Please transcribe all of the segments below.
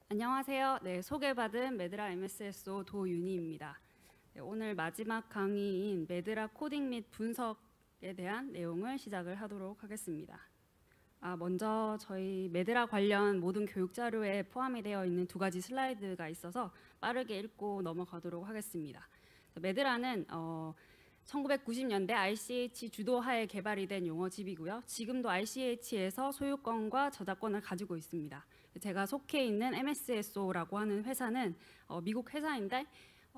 안녕하세요. 네, 소개받은 매드라 MSSO 도윤희입니다. 네, 오늘 마지막 강의인 매드라 코딩 및 분석에 대한 내용을 시작을 하도록 하겠습니다. 먼저 저희 매드라 관련 모든 교육 자료에 포함이 되어 있는 두 가지 슬라이드가 있어서 빠르게 읽고 넘어가도록 하겠습니다. 매드라는 1990년대 RCH 주도하에 개발이 된 용어집이고요. 지금도 RCH에서 소유권과 저작권을 가지고 있습니다. 제가 속해 있는 MSSO라고 하는 회사는 미국 회사인데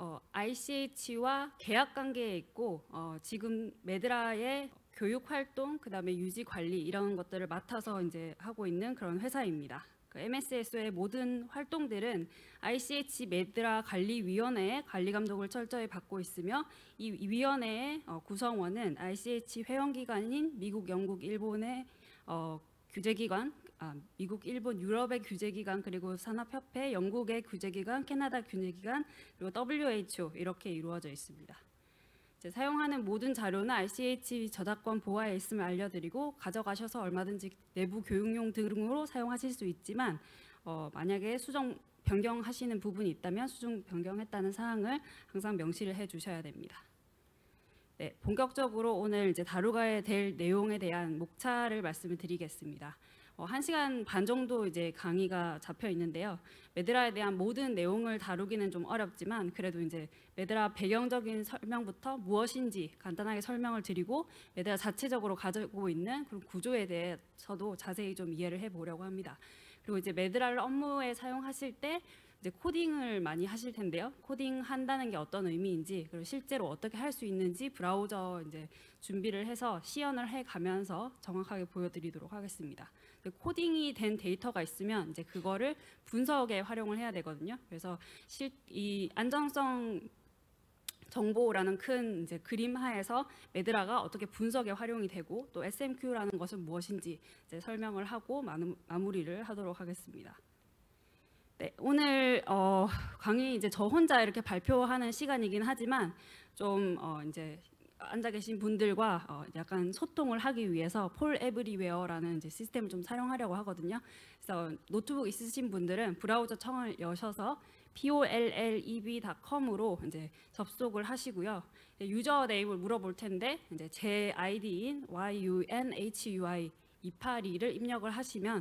RCH와 계약 관계에 있고 지금 매드라의 교육 활동, 그다음에 유지 관리 이런 것들을 맡아서 이제 하고 있는 그런 회사입니다. MSSO의 모든 활동들은 RCH 매드라 관리위원회의 관리 감독을 철저히 받고 있으며 이 위원회의 구성원은 RCH 회원기관인 미국, 영국, 일본의 규제기관, 미국, 일본, 유럽의 규제기관, 그리고 산업협회, 영국의 규제기관, 캐나다 규제기관, 그리고 WHO 이렇게 이루어져 있습니다. 사용하는 모든 자료는 RCH 저작권 보호하에 있음을 알려드리고 가져가셔서 얼마든지 내부 교육용 등으로 사용하실 수 있지만 만약에 수정 변경하시는 부분이 있다면 수정 변경했다는 사항을 항상 명시를 해주셔야 됩니다. 네, 본격적으로 오늘 이제 다루게 될 내용에 대한 목차를 말씀을 드리겠습니다. 1시간 반 정도 이제 강의가 잡혀 있는데요. 매드라에 대한 모든 내용을 다루기는 좀 어렵지만 그래도 이제 매드라 배경적인 설명부터 무엇인지 간단하게 설명을 드리고 매드라 자체적으로 가지고 있는 그런 구조에 대해서도 자세히 좀 이해를 해보려고 합니다. 그리고 이제 매드라를 업무에 사용하실 때 이제 코딩을 많이 하실 텐데요. 코딩 한다는 게 어떤 의미인지, 그리고 실제로 어떻게 할 수 있는지 브라우저 이제 준비를 해서 시연을 해 가면서 정확하게 보여드리도록 하겠습니다. 코딩이 된 데이터가 있으면 이제 그거를 분석에 활용을 해야 되거든요. 그래서 이 안정성 정보라는 큰 이제 그림 하에서 매드라가 어떻게 분석에 활용이 되고 또 SMQ라는 것은 무엇인지 이제 설명을 하고 마무리를 하도록 하겠습니다. 네, 오늘 강의 이제 저 혼자 이렇게 발표하는 시간이긴 하지만 좀 이제 앉아 계신 분들과 약간 소통을 하기 위해서 폴 에브리웨어라는 이제 시스템을 좀 사용하려고 하거든요. 그래서 노트북 있으신 분들은 브라우저 창을 여셔서 polleb.com으로 이제 접속을 하시고요. 유저 네임을 물어볼 텐데 이제 제 아이디인 YUNHUI 282를 입력을 하시면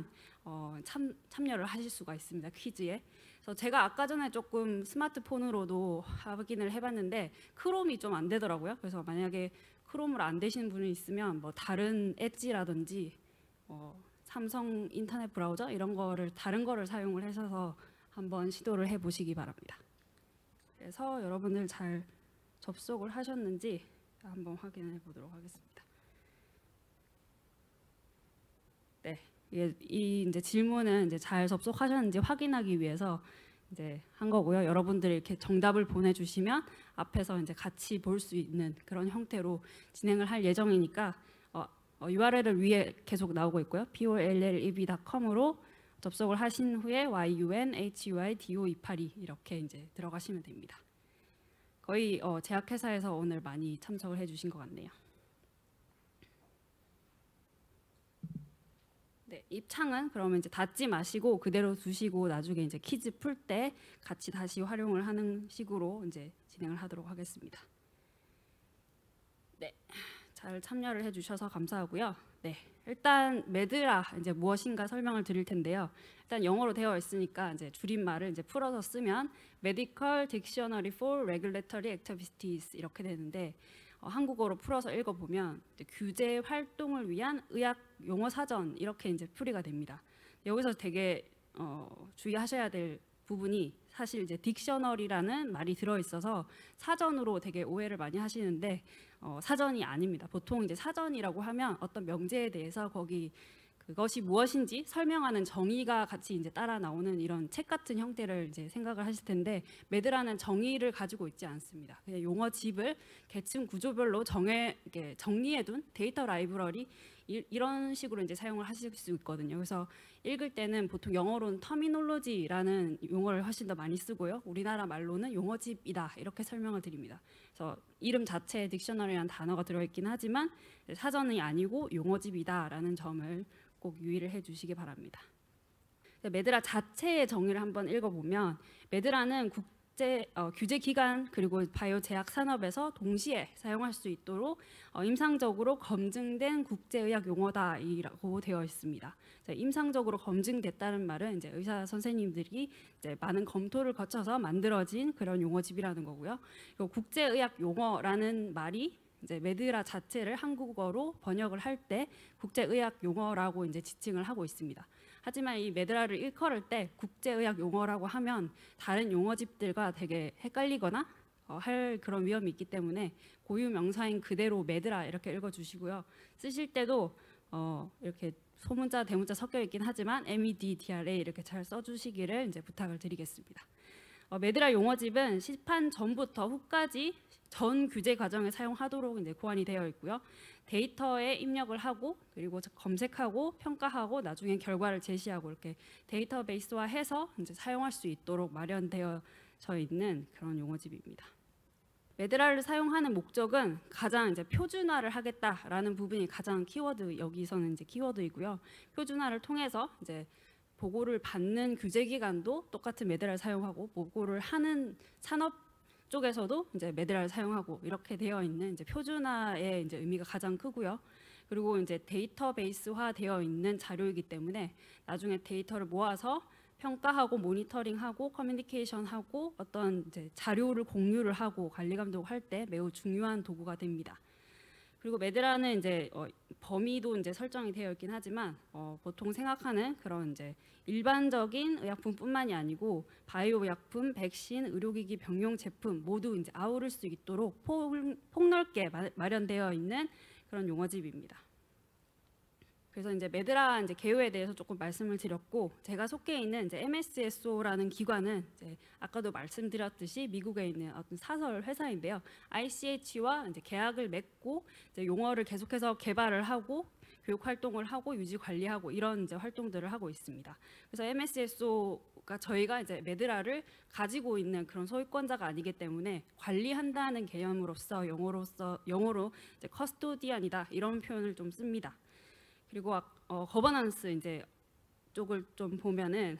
참여를 하실 수가 있습니다. 퀴즈에. 그래서 제가 아까 전에 조금 스마트폰으로도 확인을 해봤는데 크롬이 좀 안 되더라고요. 그래서 만약에 크롬을 안 되시는 분이 있으면 뭐 다른 엣지라든지 삼성 인터넷 브라우저 이런 거를 다른 거를 사용을 하셔서 한번 시도를 해보시기 바랍니다. 그래서 여러분들 잘 접속을 하셨는지 한번 확인해 보도록 하겠습니다. 네, 이 이제 질문은 이제 잘 접속하셨는지 확인하기 위해서 이제 한 거고요. 여러분들이 이렇게 정답을 보내주시면 앞에서 이제 같이 볼 수 있는 그런 형태로 진행을 할 예정이니까 URL을 위에 계속 나오고 있고요. polleb.com으로 접속을 하신 후에 YUNHUIDO282 이렇게 이제 들어가시면 됩니다. 거의 제약회사에서 오늘 많이 참석을 해주신 것 같네요. 네, 입창은 그러면 이제 닫지 마시고 그대로 두시고 나중에 이제 퀴즈 풀 때 같이 다시 활용을 하는 식으로 이제 진행을 하도록 하겠습니다. 네, 잘 참여를 해주셔서 감사하고요. 네, 일단 매드라 이제 무엇인가 설명을 드릴 텐데요. 일단 영어로 되어 있으니까 이제 줄임말을 이제 풀어서 쓰면 Medical Dictionary for Regulatory Activities 이렇게 되는데. 한국어로 풀어서 읽어보면 규제 활동을 위한 의학 용어 사전 이렇게 이제 풀이가 됩니다. 여기서 되게 주의하셔야 될 부분이 사실 이제 딕셔너리라는 말이 들어있어서 사전으로 되게 오해를 많이 하시는데 사전이 아닙니다. 보통 이제 사전이라고 하면 어떤 명제에 대해서 그것이 무엇인지 설명하는 정의가 같이 이제 따라 나오는 이런 책 같은 형태를 이제 생각을 하실 텐데 매드라는 정의를 가지고 있지 않습니다. 그냥 용어집을 계층 구조별로 정리해둔 데이터 라이브러리 이런 식으로 이제 사용을 하실 수 있거든요. 그래서 읽을 때는 보통 영어로는 터미놀로지라는 용어를 훨씬 더 많이 쓰고요. 우리나라 말로는 용어집이다 이렇게 설명을 드립니다. 그래서 이름 자체에 딕셔너리라는 단어가 들어있긴 하지만 사전이 아니고 용어집이다라는 점을 꼭 유의를 해주시기 바랍니다. 메드라 자체의 정의를 한번 읽어보면 메드라는 규제 기관 그리고 바이오 제약 산업에서 동시에 사용할 수 있도록 임상적으로 검증된 국제의학 용어다라고 되어 있습니다. 임상적으로 검증됐다는 말은 이제 의사 선생님들이 이제 많은 검토를 거쳐서 만들어진 그런 용어집이라는 거고요. 국제의학 용어라는 말이 이제 메드라 자체를 한국어로 번역을 할 때 국제의학 용어라고 이제 지칭을 하고 있습니다. 하지만 이 메드라를 일컬을 때 국제의학 용어라고 하면 다른 용어집들과 되게 헷갈리거나 할 그런 위험이 있기 때문에 고유 명사인 그대로 메드라 이렇게 읽어주시고요. 쓰실 때도 이렇게 소문자 대문자 섞여 있긴 하지만 MEDDRA 이렇게 잘 써주시기를 이제 부탁을 드리겠습니다. 메드라 용어집은 시판 전부터 후까지 전 규제 과정에 사용하도록 이제 고안이 되어 있고요. 데이터에 입력을 하고 그리고 검색하고 평가하고 나중에 결과를 제시하고 이렇게 데이터베이스화해서 이제 사용할 수 있도록 마련되어져 있는 그런 용어집입니다. 메드라를 사용하는 목적은 가장 이제 표준화를 하겠다라는 부분이 가장 키워드 여기서는 이제 키워드이고요. 표준화를 통해서 이제 보고를 받는 규제기관도 똑같은 메드라를 사용하고 보고를 하는 산업 쪽에서도 이제 메드라를 사용하고 이렇게 되어 있는 이제 표준화의 이제 의미가 가장 크고요. 그리고 이제 데이터베이스화 되어 있는 자료이기 때문에 나중에 데이터를 모아서 평가하고 모니터링하고 커뮤니케이션하고 어떤 이제 자료를 공유를 하고 관리 감독할 때 매우 중요한 도구가 됩니다. 그리고 메드라는 이제 범위도 이제 설정이 되어 있긴 하지만 보통 생각하는 그런 이제 일반적인 의약품뿐만이 아니고 바이오 의약품, 백신, 의료기기 병용 제품 모두 이제 아우를 수 있도록 폭넓게 마련되어 있는 그런 용어집입니다. 그래서 이제 메드라 이제 개요에 대해서 조금 말씀을 드렸고, 제가 속해 있는 이제 MSSO라는 기관은 이제 아까도 말씀드렸듯이 미국에 있는 어떤 사설 회사인데요. ICH와 이제 계약을 맺고 이제 용어를 계속해서 개발을 하고 교육 활동을 하고 유지 관리하고 이런 이제 활동들을 하고 있습니다. 그래서 MSSO가 저희가 이제 메드라를 가지고 있는 그런 소유권자가 아니기 때문에 관리한다는 개념으로서 영어로 이제 커스토디안이다 이런 표현을 좀 씁니다. 그리고 거버넌스 이제 쪽을 좀 보면은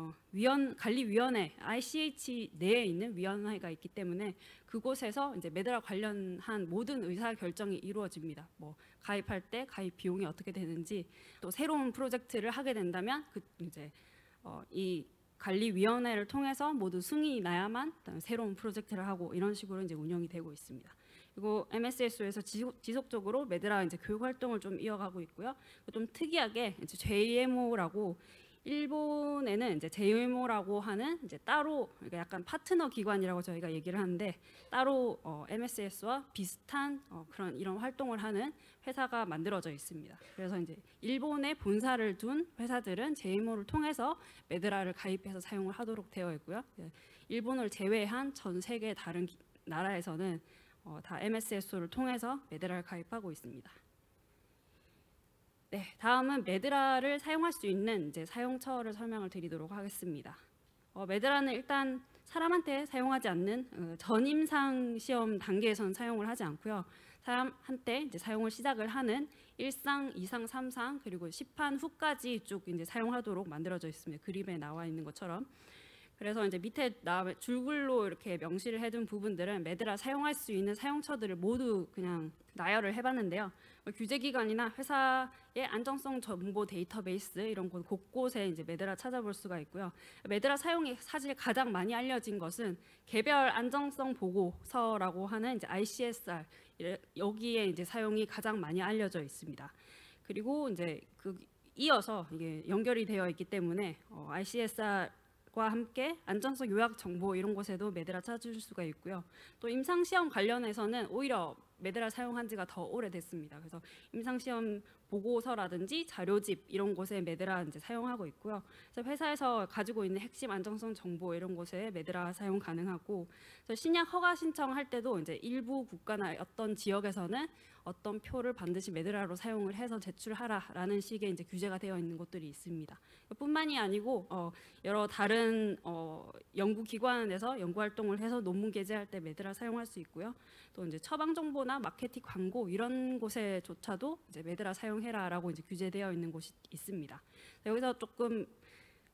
관리위원회 ICH 내에 있는 위원회가 있기 때문에 그곳에서 이제 메드라 관련한 모든 의사 결정이 이루어집니다. 뭐 가입할 때 가입 비용이 어떻게 되는지, 또 새로운 프로젝트를 하게 된다면 이제 이 관리위원회를 통해서 모두 승인이 나야만 새로운 프로젝트를 하고 이런 식으로 이제 운영이 되고 있습니다. 그리고 MSSO에서 지속적으로 메드라 이제 교육 활동을 좀 이어가고 있고요. 좀 특이하게 이제 JMO라고 일본에는 이제 JMO라고 하는 이제 따로 그러니까 약간 파트너 기관이라고 저희가 얘기를 하는데 따로 MSS와 비슷한 그런 이런 활동을 하는 회사가 만들어져 있습니다. 그래서 이제 일본에 본사를 둔 회사들은 JMO를 통해서 메드라를 가입해서 사용을 하도록 되어 있고요. 일본을 제외한 전 세계 다른 나라에서는 다 MSSO를 통해서 메드라를 가입하고 있습니다. 네, 다음은 메드라를 사용할 수 있는 이제 사용처를 설명을 드리도록 하겠습니다. 메드라는 일단 사람한테 사용하지 않는 전임상 시험 단계에서는 사용을 하지 않고요. 사람한테 이제 사용을 시작을 하는 1상, 2상, 3상 그리고 시판 후까지 쭉 이제 사용하도록 만들어져 있습니다. 그림에 나와 있는 것처럼. 그래서 이제 밑에 줄글로 이렇게 명시를 해둔 부분들은 메드라 사용할 수 있는 사용처들을 모두 그냥 나열을 해봤는데요. 규제기관이나 회사의 안정성 정보 데이터베이스 이런 곳 곳곳에 이제 메드라 찾아볼 수가 있고요. 메드라 사용이 사실 가장 많이 알려진 것은 개별 안정성 보고서라고 하는 이제 ICSR 여기에 이제 사용이 가장 많이 알려져 있습니다. 그리고 이제 이어서 이게 연결이 되어 있기 때문에 ICSR 과 함께 안전성 요약 정보 이런 곳에도 메드라 찾을 수가 있고요. 또 임상시험 관련해서는 오히려 메드라 사용한 지가 더 오래됐습니다. 그래서 임상시험 보고서라든지 자료집 이런 곳에 메드라 이제 사용하고 있고요. 그래서 회사에서 가지고 있는 핵심 안정성 정보 이런 곳에 메드라 사용 가능하고, 신약 허가 신청할 때도 이제 일부 국가나 어떤 지역에서는 어떤 표를 반드시 메드라로 사용을 해서 제출하라라는 식의 이제 규제가 되어 있는 곳들이 있습니다. 뿐만이 아니고 여러 다른 연구기관에서 연구 활동을 해서 논문 게재할 때 메드라 사용할 수 있고요. 또 이제 처방 정보나 마케팅 광고 이런 곳에조차도 이제 메드라 사용해라라고 이제 규제되어 있는 곳이 있습니다. 여기서 조금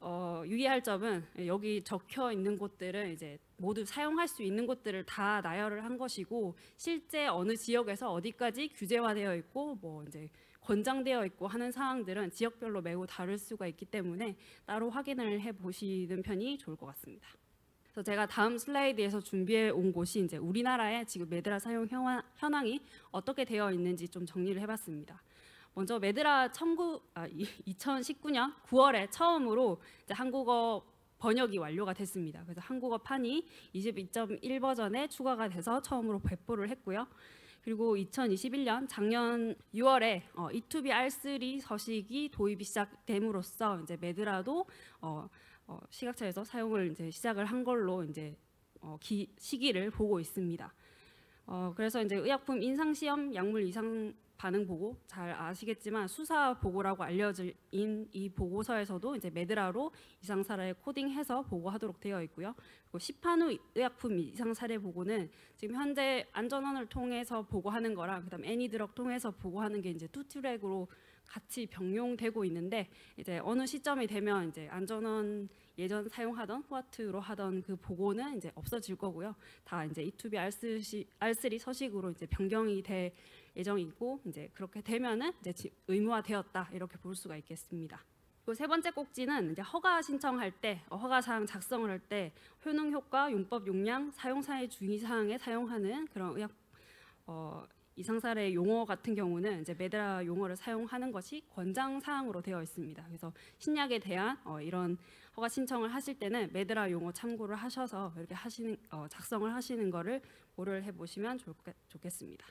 유의할 점은 여기 적혀 있는 곳들은 이제 모두 사용할 수 있는 곳들을 다 나열을 한 것이고, 실제 어느 지역에서 어디까지 규제화되어 있고 뭐 이제 권장되어 있고 하는 사항들은 지역별로 매우 다를 수가 있기 때문에 따로 확인을 해 보시는 편이 좋을 것 같습니다. 그래서 제가 다음 슬라이드에서 준비해 온 곳이 이제 우리나라의 지금 메드라 사용 현황이 어떻게 되어 있는지 좀 정리를 해봤습니다. 먼저 메드라 2019년 9월에 처음으로 이제 한국어 번역이 완료가 됐습니다. 그래서 한국어판이 22.1 버전에 추가가 돼서 처음으로 배포를 했고요. 그리고 2021년 작년 6월에 E2B R3 서식이 도입이 시작됨으로써 이제 메드라도 시각처에서 사용을 이제 시작을 한 걸로 이제 시기를 보고 있습니다. 그래서 이제 의약품 인상 시험 약물 이상 반응 보고 잘 아시겠지만 수사 보고라고 알려진 이 보고서에서도 이제 메드라로 이상 사례 코딩해서 보고하도록 되어 있고요. 그리고 시판후 의약품 이상 사례 보고는 지금 현재 안전원을 통해서 보고하는 거랑 그다음 애니드럭 통해서 보고하는 게 이제 투 트랙으로 같이 병용되고 있는데, 이제 어느 시점이 되면 이제 안전원 예전 사용하던 후아트로 하던 그 보고는 이제 없어질 거고요. 다 이제 E2B R3 서식으로 이제 변경이 될 예정이고, 이제 그렇게 되면은 이제 의무화되었다 이렇게 볼 수가 있겠습니다. 그리고 세 번째 꼭지는 이제 허가 신청할 때, 허가 사항 작성을 할 때 효능 효과, 용법 용량, 사용사의 주의 사항에 사용하는 그런 의학 이상 사례 용어 같은 경우는 이제 메드라 용어를 사용하는 것이 권장 사항으로 되어 있습니다. 그래서 신약에 대한 이런 허가 신청을 하실 때는 메드라 용어 참고를 하셔서 이렇게 작성을 하시는 거를 고려를 해보시면 좋겠습니다.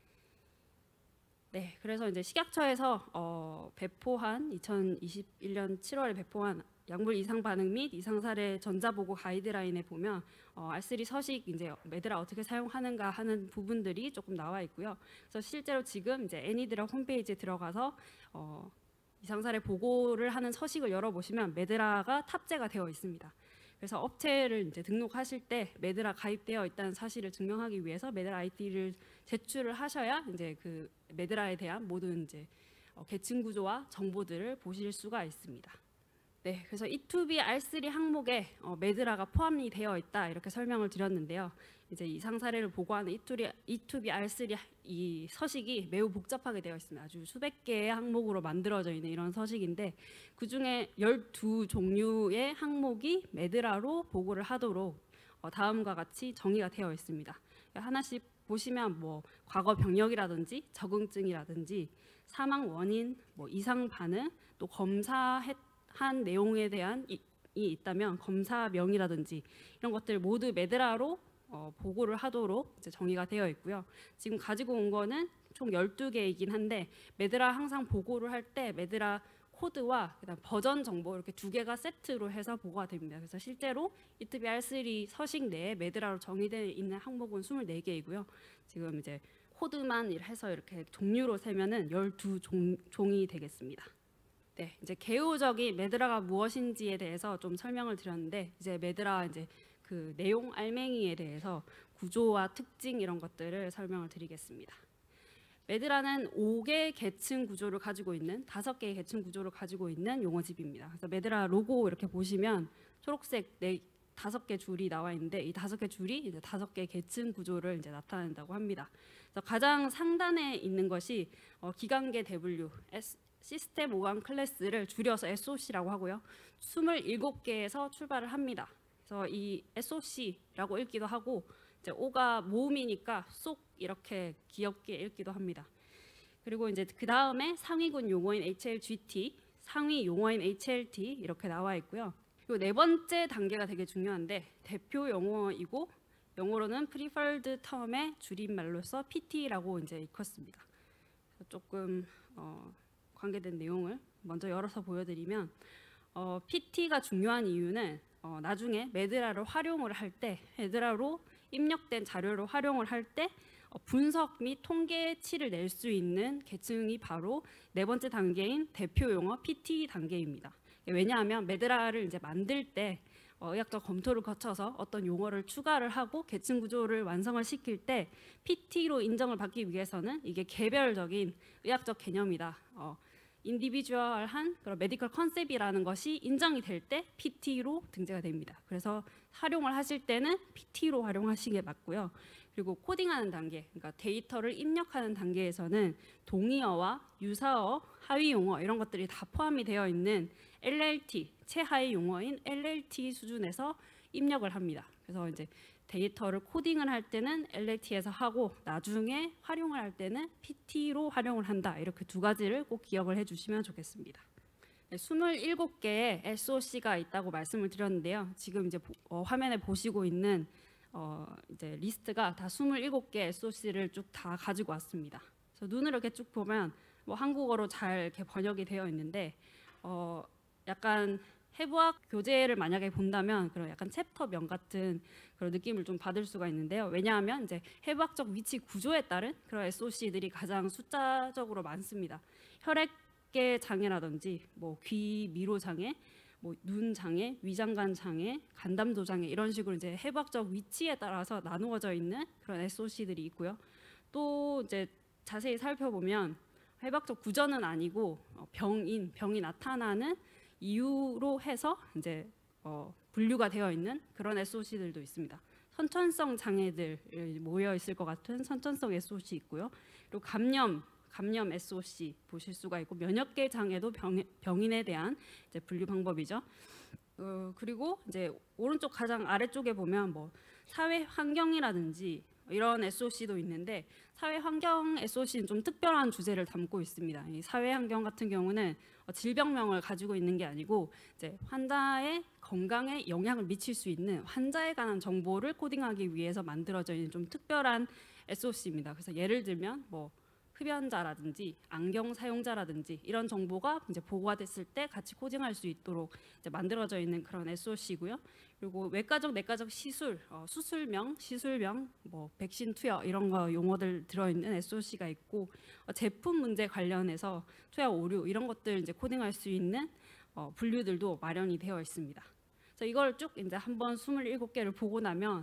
네, 그래서 이제 식약처에서 배포한 2021년 7월에 배포한 약물 이상 반응 및 이상 사례 전자보고 가이드라인에 보면 R3 서식 이제 메드라 어떻게 사용하는가 하는 부분들이 조금 나와 있고요. 그래서 실제로 지금 이제 애니드럭 홈페이지에 들어가서 이상 사례 보고를 하는 서식을 열어보시면 메드라가 탑재가 되어 있습니다. 그래서 업체를 이제 등록하실 때 메드라 가입되어 있다는 사실을 증명하기 위해서 메드라 ID를 제출을 하셔야 이제 그 메드라에 대한 모든 이제 계층 구조와 정보들을 보실 수가 있습니다. 네, 그래서 E2B R3 항목에 메드라가 포함이 되어 있다 이렇게 설명을 드렸는데요. 이제 이상 사례를 보고하는 E2B R3 이 서식이 매우 복잡하게 되어 있습니다. 아주 수백 개의 항목으로 만들어져 있는 이런 서식인데, 그 중에 12종류의 항목이 메드라로 보고를 하도록 다음과 같이 정의가 되어 있습니다. 하나씩 보시면 뭐 과거 병력이라든지 적응증이라든지 사망 원인, 뭐 이상 반응, 또 검사한 내용에 대한 이 있다면 검사명이라든지 이런 것들 모두 메드라로 보고를 하도록 이제 정의가 되어 있고요. 지금 가지고 온 거는 총 12개이긴 한데, 메드라 항상 보고를 할 때 메드라 코드와 그다음 버전 정보 이렇게 두 개가 세트로 해서 보고가 됩니다. 그래서 실제로 E2B R3 서식 내에 메드라로 정의되어 있는 항목은 24개이고요. 지금 이제 코드만 해서 이렇게 종류로 세면은 12종이 되겠습니다. 네, 이제 개요적인 메드라가 무엇인지에 대해서 좀 설명을 드렸는데, 이제 메드라 이제 그 내용 알맹이에 대해서 구조와 특징 이런 것들을 설명을 드리겠습니다. 메드라는 5개의 계층 구조를 가지고 있는 5개의 계층 구조를 가지고 있는 용어집입니다. 그래서 메드라 로고 이렇게 보시면 초록색 5개 줄이 나와 있는데, 이 5개 줄이 이제 5개 계층 구조를 이제 나타낸다고 합니다. 그래서 가장 상단에 있는 것이 기관계 W, 시스템 오감 클래스를 줄여서 SOC라고 하고요. 27개에서 출발을 합니다. 그래서 이 SOC라고 읽기도 하고, 이제 O가 모음이니까 쏙 이렇게 귀엽게 읽기도 합니다. 그리고 이제 그 다음에 상위군 용어인 HLGT, 상위 용어인 HLT 이렇게 나와 있고요. 그리고 네 번째 단계가 되게 중요한데, 대표 용어이고 영어로는 Preferred Term의 줄임말로서 PT라고 이제 읽었습니다. 조금 관계된 내용을 먼저 열어서 보여드리면, PT가 중요한 이유는 나중에 메드라를 활용을 할 때, 메드라로 입력된 자료를 활용을 할 때 분석 및 통계치를 낼 수 있는 계층이 바로 네 번째 단계인 대표 용어 PT 단계입니다. 왜냐하면 메드라를 이제 만들 때 의학적 검토를 거쳐서 어떤 용어를 추가를 하고 계층 구조를 완성을 시킬 때 PT로 인정을 받기 위해서는 이게 개별적인 의학적 개념이다, 인디비주얼한 그런 메디컬 컨셉이라는 것이 인정이 될 때 PT로 등재가 됩니다. 그래서 활용을 하실 때는 PT로 활용하시는 게 맞고요. 그리고 코딩하는 단계, 그러니까 데이터를 입력하는 단계에서는 동의어와 유사어, 하위 용어 이런 것들이 다 포함이 되어 있는 LLT, 최하위 용어인 LLT 수준에서 입력을 합니다. 그래서 이제 데이터를 코딩을 할 때는 LLT에서 하고 나중에 활용을 할 때는 PT로 활용을 한다. 이렇게 두 가지를 꼭 기억을 해주시면 좋겠습니다. 27개의 SOC가 있다고 말씀을 드렸는데요. 지금 이제 화면에 보시고 있는 이제 리스트가 다 27개 SOC를 쭉 다 가지고 왔습니다. 그래서 눈으로 이렇게 쭉 보면 뭐 한국어로 잘 이렇게 번역이 되어 있는데 약간 해부학 교재를 만약에 본다면 그런 약간 챕터명 같은 그런 느낌을 좀 받을 수가 있는데요. 왜냐하면 이제 해부학적 위치 구조에 따른 그런 SOC들이 가장 숫자적으로 많습니다. 혈액계 장애라든지 뭐 귀 미로 장애, 뭐 눈 장애, 위장관 장애, 간담도 장애 이런 식으로 이제 해부학적 위치에 따라서 나누어져 있는 그런 SOC들이 있고요. 또 이제 자세히 살펴보면 해부학적 구조는 아니고 병이 나타나는 이유로 해서 이제 분류가 되어 있는 그런 SOC들도 있습니다. 선천성 장애들 모여 있을 것 같은 선천성 SOC 있고요. 그리고 감염 SOC 보실 수가 있고 면역계 장애도 병인에 대한 이제 분류 방법이죠. 그리고 이제 오른쪽 가장 아래쪽에 보면 뭐 사회 환경이라든지 이런 SOC도 있는데 사회 환경 SOC는 좀 특별한 주제를 담고 있습니다. 이 사회 환경 같은 경우는 질병명을 가지고 있는 게 아니고 이제 환자의 건강에 영향을 미칠 수 있는 환자에 관한 정보를 코딩하기 위해서 만들어져 있는 좀 특별한 SOC입니다. 그래서 예를 들면 뭐 흡연자라든지 안경 사용자라든지 이런 정보가 이제 보고가 됐을 때 같이 코딩할 수 있도록 이제 만들어져 있는 그런 SOC고요. 그리고 외과적, 내과적 시술, 수술명, 시술명, 뭐 백신 투여 이런 거 용어들 들어있는 SOC가 있고 제품 문제 관련해서 투여 오류 이런 것들 이제 코딩할 수 있는 분류들도 마련이 되어 있습니다. 그래서 이걸 쭉 이제 한번 27개를 보고 나면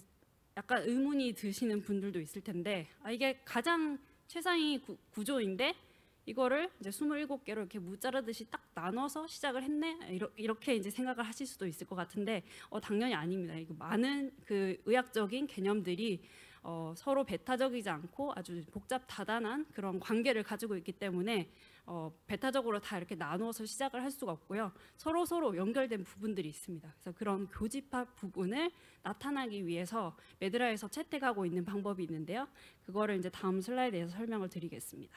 약간 의문이 드시는 분들도 있을 텐데 이게 가장 최상위 구조인데 이거를 이제 27개로 이렇게 무자르듯이 딱 나눠서 시작을 했네 이렇게 이제 생각을 하실 수도 있을 것 같은데 당연히 아닙니다. 이거 많은 그 의학적인 개념들이 서로 배타적이지 않고 아주 복잡 다단한 그런 관계를 가지고 있기 때문에 배타적으로 다 이렇게 나누어서 시작을 할 수가 없고요. 서로 연결된 부분들이 있습니다. 그래서 그런 교집합 부분을 나타나기 위해서 매드라에서 채택하고 있는 방법이 있는데요. 그거를 이제 다음 슬라이드에서 설명을 드리겠습니다.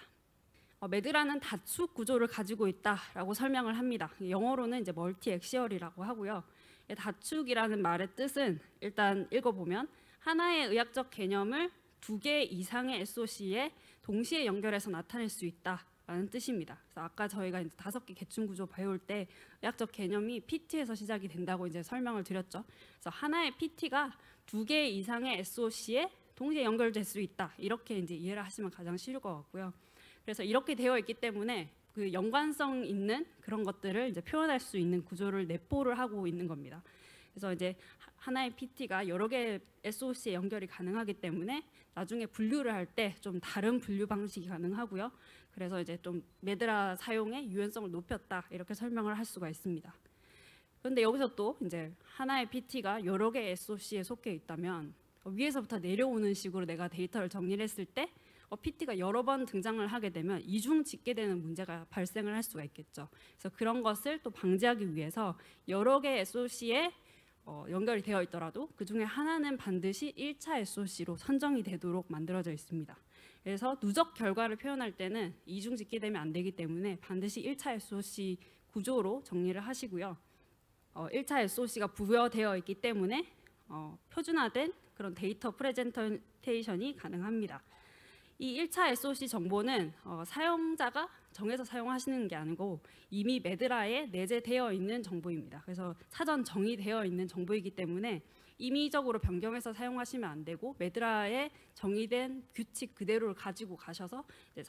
매드라는 다축 구조를 가지고 있다라고 설명을 합니다. 영어로는 이제 멀티 액시얼이라고 하고요. 다축이라는 말의 뜻은 일단 읽어보면 하나의 의학적 개념을 2개 이상의 SOC에 동시에 연결해서 나타낼 수 있다라는 뜻입니다. 그래서 아까 저희가 이제 5개 계층 구조 배울 때 의학적 개념이 PT에서 시작이 된다고 이제 설명을 드렸죠. 그래서 하나의 PT가 2개 이상의 SOC에 동시에 연결될 수 있다. 이렇게 이제 이해를 하시면 가장 쉬울 것 같고요. 그래서 이렇게 되어 있기 때문에 그 연관성 있는 그런 것들을 이제 표현할 수 있는 구조를 내포를 하고 있는 겁니다. 그래서 이제 하나의 PT가 여러 개의 SOC에 연결이 가능하기 때문에 나중에 분류를 할 때 좀 다른 분류 방식이 가능하고요. 그래서 이제 좀 매드라 사용의 유연성을 높였다 이렇게 설명을 할 수가 있습니다. 그런데 여기서 또 이제 하나의 PT가 여러 개의 SOC에 속해 있다면 위에서부터 내려오는 식으로 내가 데이터를 정리를 했을 때 PT가 여러 번 등장을 하게 되면 이중 집계되는 문제가 발생을 할 수가 있겠죠. 그래서 그런 것을 또 방지하기 위해서 여러 개의 SOC에 연결이 되어 있더라도 그 중에 하나는 반드시 1차 SOC로 선정이 되도록 만들어져 있습니다. 그래서 누적 결과를 표현할 때는 이중 집계되면 안 되기 때문에 반드시 1차 SOC 구조로 정리를 하시고요. 1차 SOC가 부여되어 있기 때문에 표준화된 그런 데이터 프레젠테이션이 가능합니다. 이 1차 SOC 정보는 사용자가 정해서 사용하시는 게 아니고 이미 매드라에 내재되어 있는 정보입니다. 그래서 사전 정의되어 있는 정보이기 때문에 임의적으로 변경해서 사용하시면 안 되고 매드라에 정의된 규칙 그대로를 가지고 가셔서 이제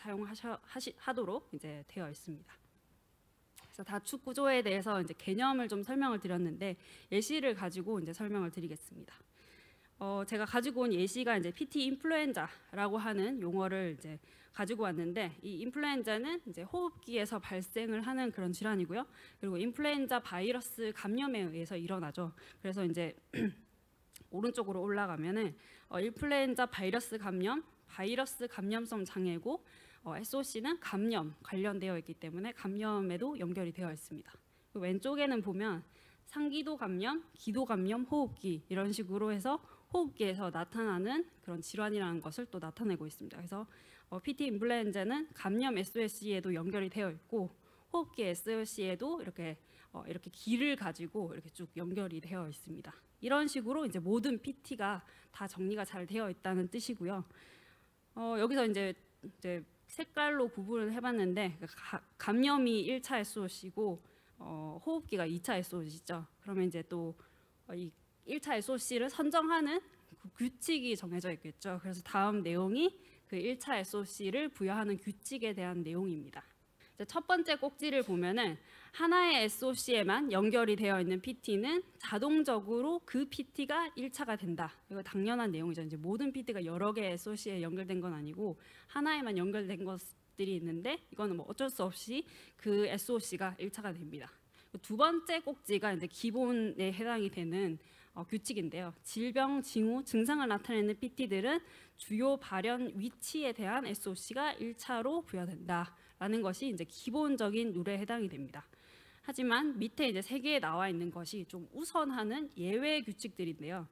사용하도록 이제 되어 있습니다. 그래서 다축 구조에 대해서 이제 개념을 좀 설명을 드렸는데 예시를 가지고 이제 설명을 드리겠습니다. 제가 가지고 온 예시가 이제 PT 인플루엔자라고 하는 용어를 이제 가지고 왔는데, 이 인플루엔자는 이제 호흡기에서 발생을 하는 그런 질환이고요. 그리고 인플루엔자 바이러스 감염에 의해서 일어나죠. 그래서 이제 오른쪽으로 올라가면은 인플루엔자 바이러스 감염성 장애고, SOC는 감염 관련되어 있기 때문에 감염에도 연결이 되어 있습니다. 왼쪽에는 보면 상기도 감염, 기도 감염, 호흡기 이런 식으로 해서 호흡기에서 나타나는 그런 질환이라는 것을 또 나타내고 있습니다. 그래서 PT 인플루엔자는 감염 SOC에도 연결이 되어 있고, 호흡기 SOC에도 이렇게 기를 가지고 이렇게 쭉 연결이 되어 있습니다. 이런 식으로 이제 모든 PT가 다 정리가 잘 되어 있다는 뜻이고요. 여기서 이제 색깔로 구분을 해봤는데, 감염이 1차 SOC고 호흡기가 2차 SOC죠. 그러면 이제 또 이 1차 SOC를 선정하는 그 규칙이 정해져 있겠죠. 그래서 다음 내용이 그 1차 SOC를 부여하는 규칙에 대한 내용입니다. 첫 번째 꼭지를 보면은 하나의 SOC에만 연결이 되어 있는 PT는 자동적으로 그 PT가 1차가 된다. 이거 당연한 내용이죠. 이제 모든 PT가 여러 개의 SOC에 연결된 건 아니고 하나에만 연결된 것들이 있는데, 이거는 뭐 어쩔 수 없이 그 SOC가 1차가 됩니다. 두 번째 꼭지가 이제 기본에 해당이 되는 규칙인데요. 질병, 징후, 증상을 나타내는 PT들은 주요 발현 위치에 대한 SOC가 1차로 부여된다라는 것이 이제 기본적인 룰에 해당이 됩니다. 하지만 밑에 이제 3개에 나와 있는 것이 좀 우선하는 예외 규칙들인데요.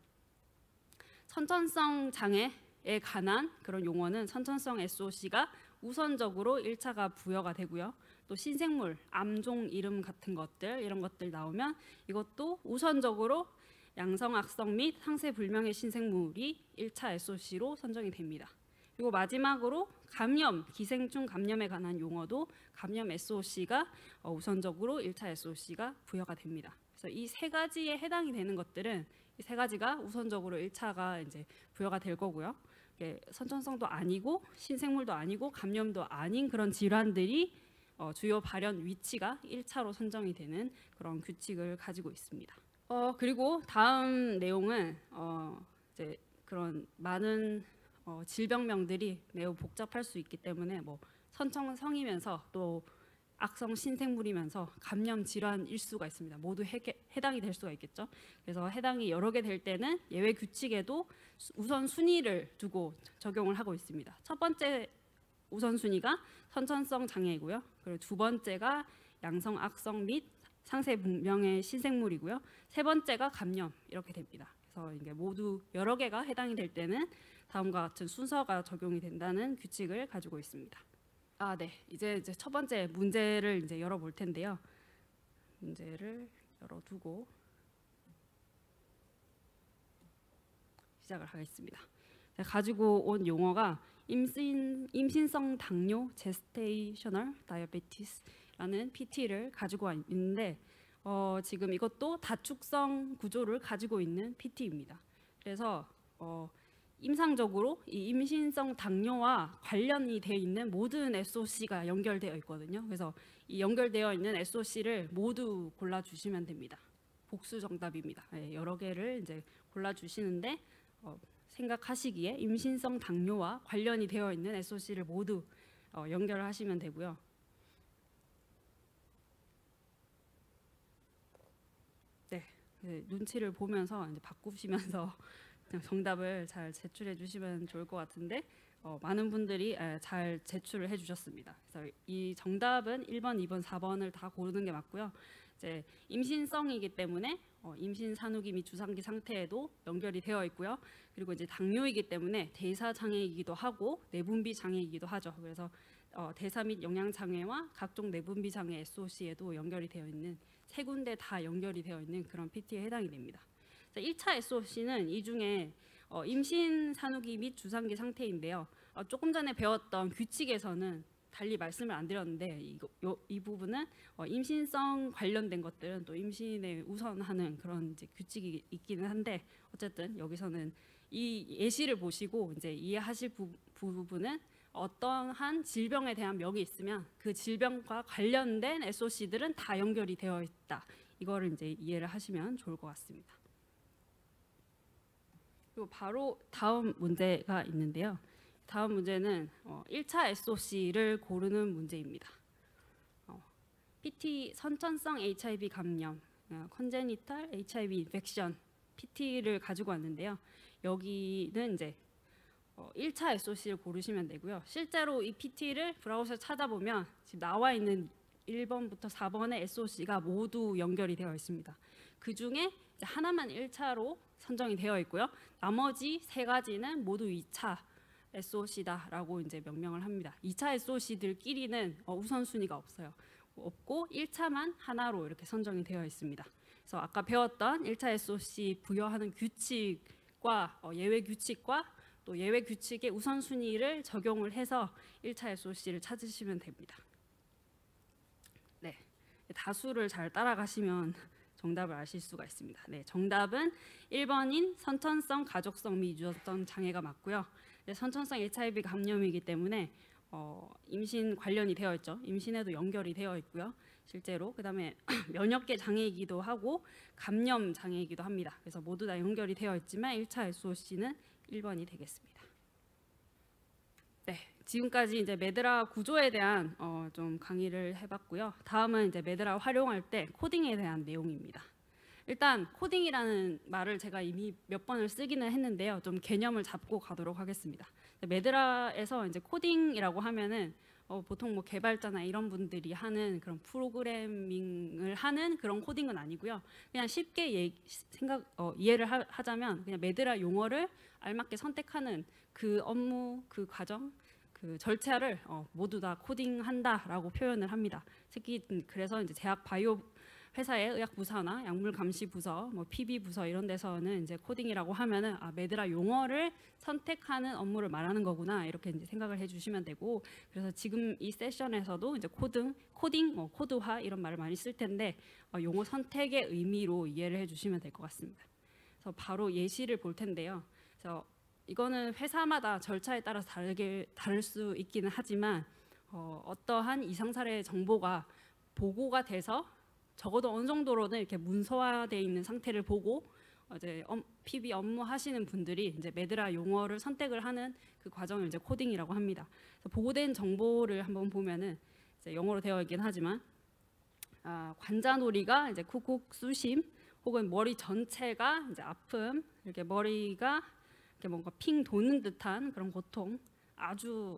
선천성 장애에 관한 그런 용어는 선천성 SOC가 우선적으로 1차가 부여가 되고요. 또 신생물, 암종 이름 같은 것들, 이런 것들 나오면 이것도 우선적으로 양성, 악성 및 상세 불명의 신생물이 1차 SOC로 선정이 됩니다. 그리고 마지막으로 감염, 기생충 감염에 관한 용어도 감염 SOC가 우선적으로 1차 SOC가 부여가 됩니다. 그래서 이 3가지에 해당이 되는 것들은 이 3가지가 우선적으로 1차가 이제 부여가 될 거고요. 선천성도 아니고 신생물도 아니고 감염도 아닌 그런 질환들이 주요 발현 위치가 1차로 선정이 되는 그런 규칙을 가지고 있습니다. 그리고 다음 내용은 이제 그런 많은 질병명들이 매우 복잡할 수 있기 때문에 뭐 선천성이면서 또 악성 신생물이면서 감염 질환일 수가 있습니다. 모두 해당이 될 수가 있겠죠. 그래서 해당이 여러 개 될 때는 예외 규칙에도 우선 순위를 두고 적용을 하고 있습니다. 첫 번째 우선순위가 선천성 장애이고요. 그리고 두 번째가 양성, 악성 및 상세 불명의 신생물이고요. 세 번째가 감염 이렇게 됩니다. 그래서 이게 모두 여러 개가 해당이 될 때는 다음과 같은 순서가 적용이 된다는 규칙을 가지고 있습니다. 네, 이제 첫 번째 문제를 이제 열어볼 텐데요. 문제를 열어두고 시작을 하겠습니다. 제가 가지고 온 용어가 임신성 당뇨 제스테이셔널 다이어베티스라는 PT를 가지고 있는데, 지금 이것도 다축성 구조를 가지고 있는 PT입니다. 그래서 임상적으로 이 임신성 당뇨와 관련이 되어 있는 모든 SOC가 연결되어 있거든요. 그래서 이 연결되어 있는 SOC를 모두 골라주시면 됩니다. 복수 정답입니다. 여러 개를 이제 골라주시는데 생각하시기에 임신성 당뇨와 관련이 되어 있는 SOC를 모두 연결을 하시면 되고요. 네, 눈치를 보면서 이제 바꾸시면서 정답을 잘 제출해 주시면 좋을 것 같은데 많은 분들이 잘 제출을 해 주셨습니다. 그래서 이 정답은 1번, 2번, 4번을 다 고르는 게 맞고요. 이제 임신성이기 때문에 임신 산후기 및 주상기 상태에도 연결이 되어 있고요. 그리고 이제 당뇨이기 때문에 대사 장애이기도 하고 내분비 장애이기도 하죠. 그래서 대사 및 영양 장애와 각종 내분비 장애 SOC에도 연결이 되어 있는 3군데 다 연결이 되어 있는 그런 PT에 해당이 됩니다. 1차 SOC는 이 중에 임신 산후기 및 주상기 상태인데요. 조금 전에 배웠던 규칙에서는 달리 말씀을 안 드렸는데 이 부분은 임신성 관련된 것들은 또 임신에 우선하는 그런 이제 규칙이 있기는 한데, 어쨌든 여기서는 이 예시를 보시고 이제 이해하실 부분은 어떠한 질병에 대한 명이 있으면 그 질병과 관련된 SOC들은 다 연결이 되어 있다. 이거를 이제 이해를 하시면 좋을 것 같습니다. 그리고 바로 다음 문제가 있는데요. 다음 문제는 1차 SOC를 고르는 문제입니다. PT 선천성 HIV 감염, 컨제니탈 HIV 인펙션 PT를 가지고 왔는데요. 여기는 이제 1차 SOC를 고르시면 되고요. 실제로 이 PT를 브라우저에 찾아보면 지금 나와 있는 1번부터 4번의 SOC가 모두 연결이 되어 있습니다. 그 중에 하나만 1차로 선정이 되어 있고요. 나머지 3가지는 모두 2차 SOC다라고 이제 명명을 합니다. 2차 SOC들끼리는 우선순위가 없고 1차만 하나로 이렇게 선정이 되어 있습니다. 그래서 아까 배웠던 1차 SOC 부여하는 규칙과 예외 규칙과 또 예외 규칙의 우선순위를 적용을 해서 1차 SOC를 찾으시면 됩니다. 네, 다수를 잘 따라가시면 정답을 아실 수가 있습니다. 네, 정답은 1번인 선천성 가족성 및 유전성 장애가 맞고요. 네, 선천성 HIV 감염이기 때문에 임신 관련이 되어 있죠. 임신에도 연결이 되어 있고요. 실제로 그다음에 면역계 장애이기도 하고 감염 장애이기도 합니다. 그래서 모두 다 연결이 되어 있지만 1차 SOC는 1번이 되겠습니다. 네, 지금까지 이제 메드라 구조에 대한 좀 강의를 해봤고요. 다음은 이제 메드라 활용할 때 코딩에 대한 내용입니다. 일단 코딩이라는 말을 제가 이미 몇 번을 쓰기는 했는데요. 좀 개념을 잡고 가도록 하겠습니다. 메드라에서 이제 코딩이라고 하면은 보통 뭐 개발자나 이런 분들이 하는 그런 프로그래밍을 하는 그런 코딩은 아니고요. 그냥 쉽게 이해를 하자면 그냥 메드라 용어를 알맞게 선택하는 그 업무, 그 과정, 그 절차를 모두 다 코딩한다라고 표현을 합니다. 특히 그래서 이제 제약 바이오 회사의 의약 부서나 약물 감시 부서, 뭐 PB 부서 이런 데서는 이제 코딩이라고 하면은 메드라 용어를 선택하는 업무를 말하는 거구나 이렇게 이제 생각을 해주시면 되고, 그래서 지금 이 세션에서도 이제 코딩, 코드화 이런 말을 많이 쓸 텐데 용어 선택의 의미로 이해를 해주시면 될 것 같습니다. 그래서 바로 예시를 볼 텐데요. 그래서 이거는 회사마다 절차에 따라서 다를 수 있기는 하지만 어떠한 이상 사례 정보가 보고가 돼서 적어도 어느 정도로는 이렇게 문서화되어 있는 상태를 보고 이제 PB 업무 하시는 분들이 이제 메드라 용어를 선택을 하는 그 과정을 이제 코딩이라고 합니다. 그래서 보고된 정보를 한번 보면은 이제 영어로 되어 있긴 하지만 관자놀이가 이제 쿡쿡 쑤심, 혹은 머리 전체가 이제 아픔, 이렇게 머리가 이렇게 뭔가 핑 도는 듯한 그런 고통, 아주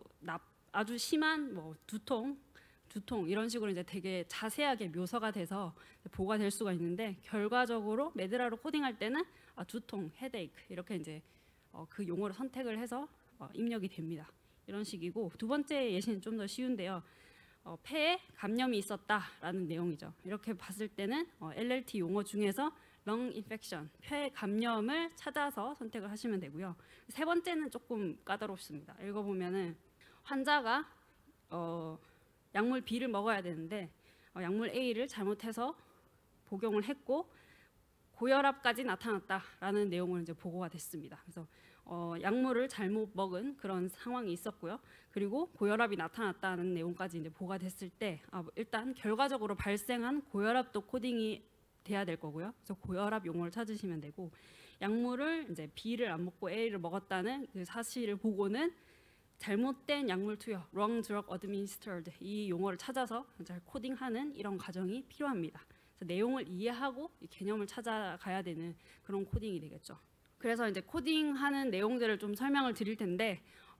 심한 뭐 두통 이런 식으로 이제 되게 자세하게 묘사가 돼서 보고가 될 수가 있는데, 결과적으로 메드라로 코딩할 때는 두통, 헤데이크 이렇게 이제 그 용어를 선택을 해서 입력이 됩니다. 이런 식이고, 두 번째 예시는 좀 더 쉬운데요. 폐에 감염이 있었다라는 내용이죠. 이렇게 봤을 때는 LLT 용어 중에서 렁 인펙션, 폐 감염을 찾아서 선택을 하시면 되고요. 세 번째는 조금 까다롭습니다. 읽어보면은 환자가 약물 B를 먹어야 되는데 약물 A를 잘못해서 복용을 했고 고혈압까지 나타났다라는 내용을 이제 보고가 됐습니다. 그래서 약물을 잘못 먹은 그런 상황이 있었고요. 그리고 고혈압이 나타났다는 내용까지 이제 보고가 됐을 때 일단 결과적으로 발생한 고혈압도 코딩이 돼야 될 거고요. 그래서 고혈압 용어를 찾으시면 되고, 약물을 이제 B를 안 먹고 A를 먹었다는 그 사실을 보고는 잘못된 약물 투여, wrong drug administered 이 용어를 찾아서 잘 코딩하는 이런 과정이 필요합니다. 그래서 내용을 이해하고 이 개념을 찾아가야 되는 그런 코딩이 되겠죠. 그래서 이제 코딩하는 내용들을 좀 설명을 드릴 텐데,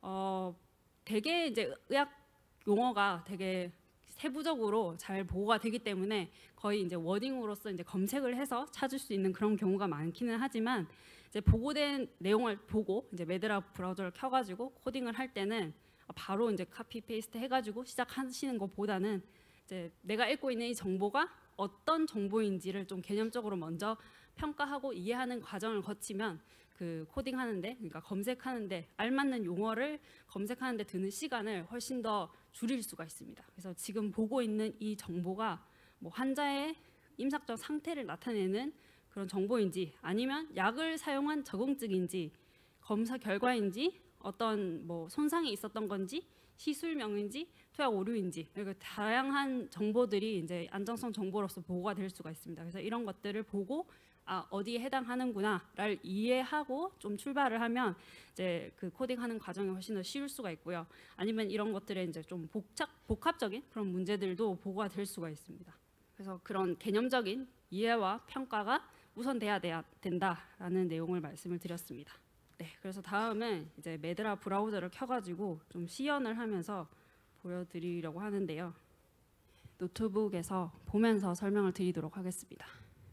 되게 이제 의학 용어가 되게 세부적으로 잘 보고가 되기 때문에 거의 이제 워딩으로서 이제 검색을 해서 찾을 수 있는 그런 경우가 많기는 하지만, 이제 보고된 내용을 보고 이제 메드라 브라우저를 켜가지고 코딩을 할 때는 바로 이제 카피 페이스트 해가지고 시작하시는 것보다는 이제 내가 읽고 있는 이 정보가 어떤 정보인지를 좀 개념적으로 먼저 평가하고 이해하는 과정을 거치면 그 코딩하는데, 그러니까 검색하는데 알맞는 용어를 검색하는데 드는 시간을 훨씬 더 줄일 수가 있습니다. 그래서 지금 보고 있는 이 정보가 뭐 환자의 임상적 상태를 나타내는 그런 정보인지, 아니면 약을 사용한 적응증인지, 검사 결과인지, 어떤 뭐 손상이 있었던 건지, 시술 명인지 투약 오류인지 이렇게 다양한 정보들이 이제 안정성 정보로서 보고가 될 수가 있습니다. 그래서 이런 것들을 보고 어디에 해당하는구나를 이해하고 좀 출발을 하면 이제 그 코딩하는 과정이 훨씬 더 쉬울 수가 있고요. 아니면 이런 것들에 이제 좀 복합적인 그런 문제들도 보고가 될 수가 있습니다. 그래서 그런 개념적인 이해와 평가가 우선돼야 된다라는 내용을 말씀을 드렸습니다. 네, 그래서 다음은 이제 메드라 브라우저를 켜가지고 좀 시연을 하면서 보여드리려고 하는데요. 노트북에서 보면서 설명을 드리도록 하겠습니다.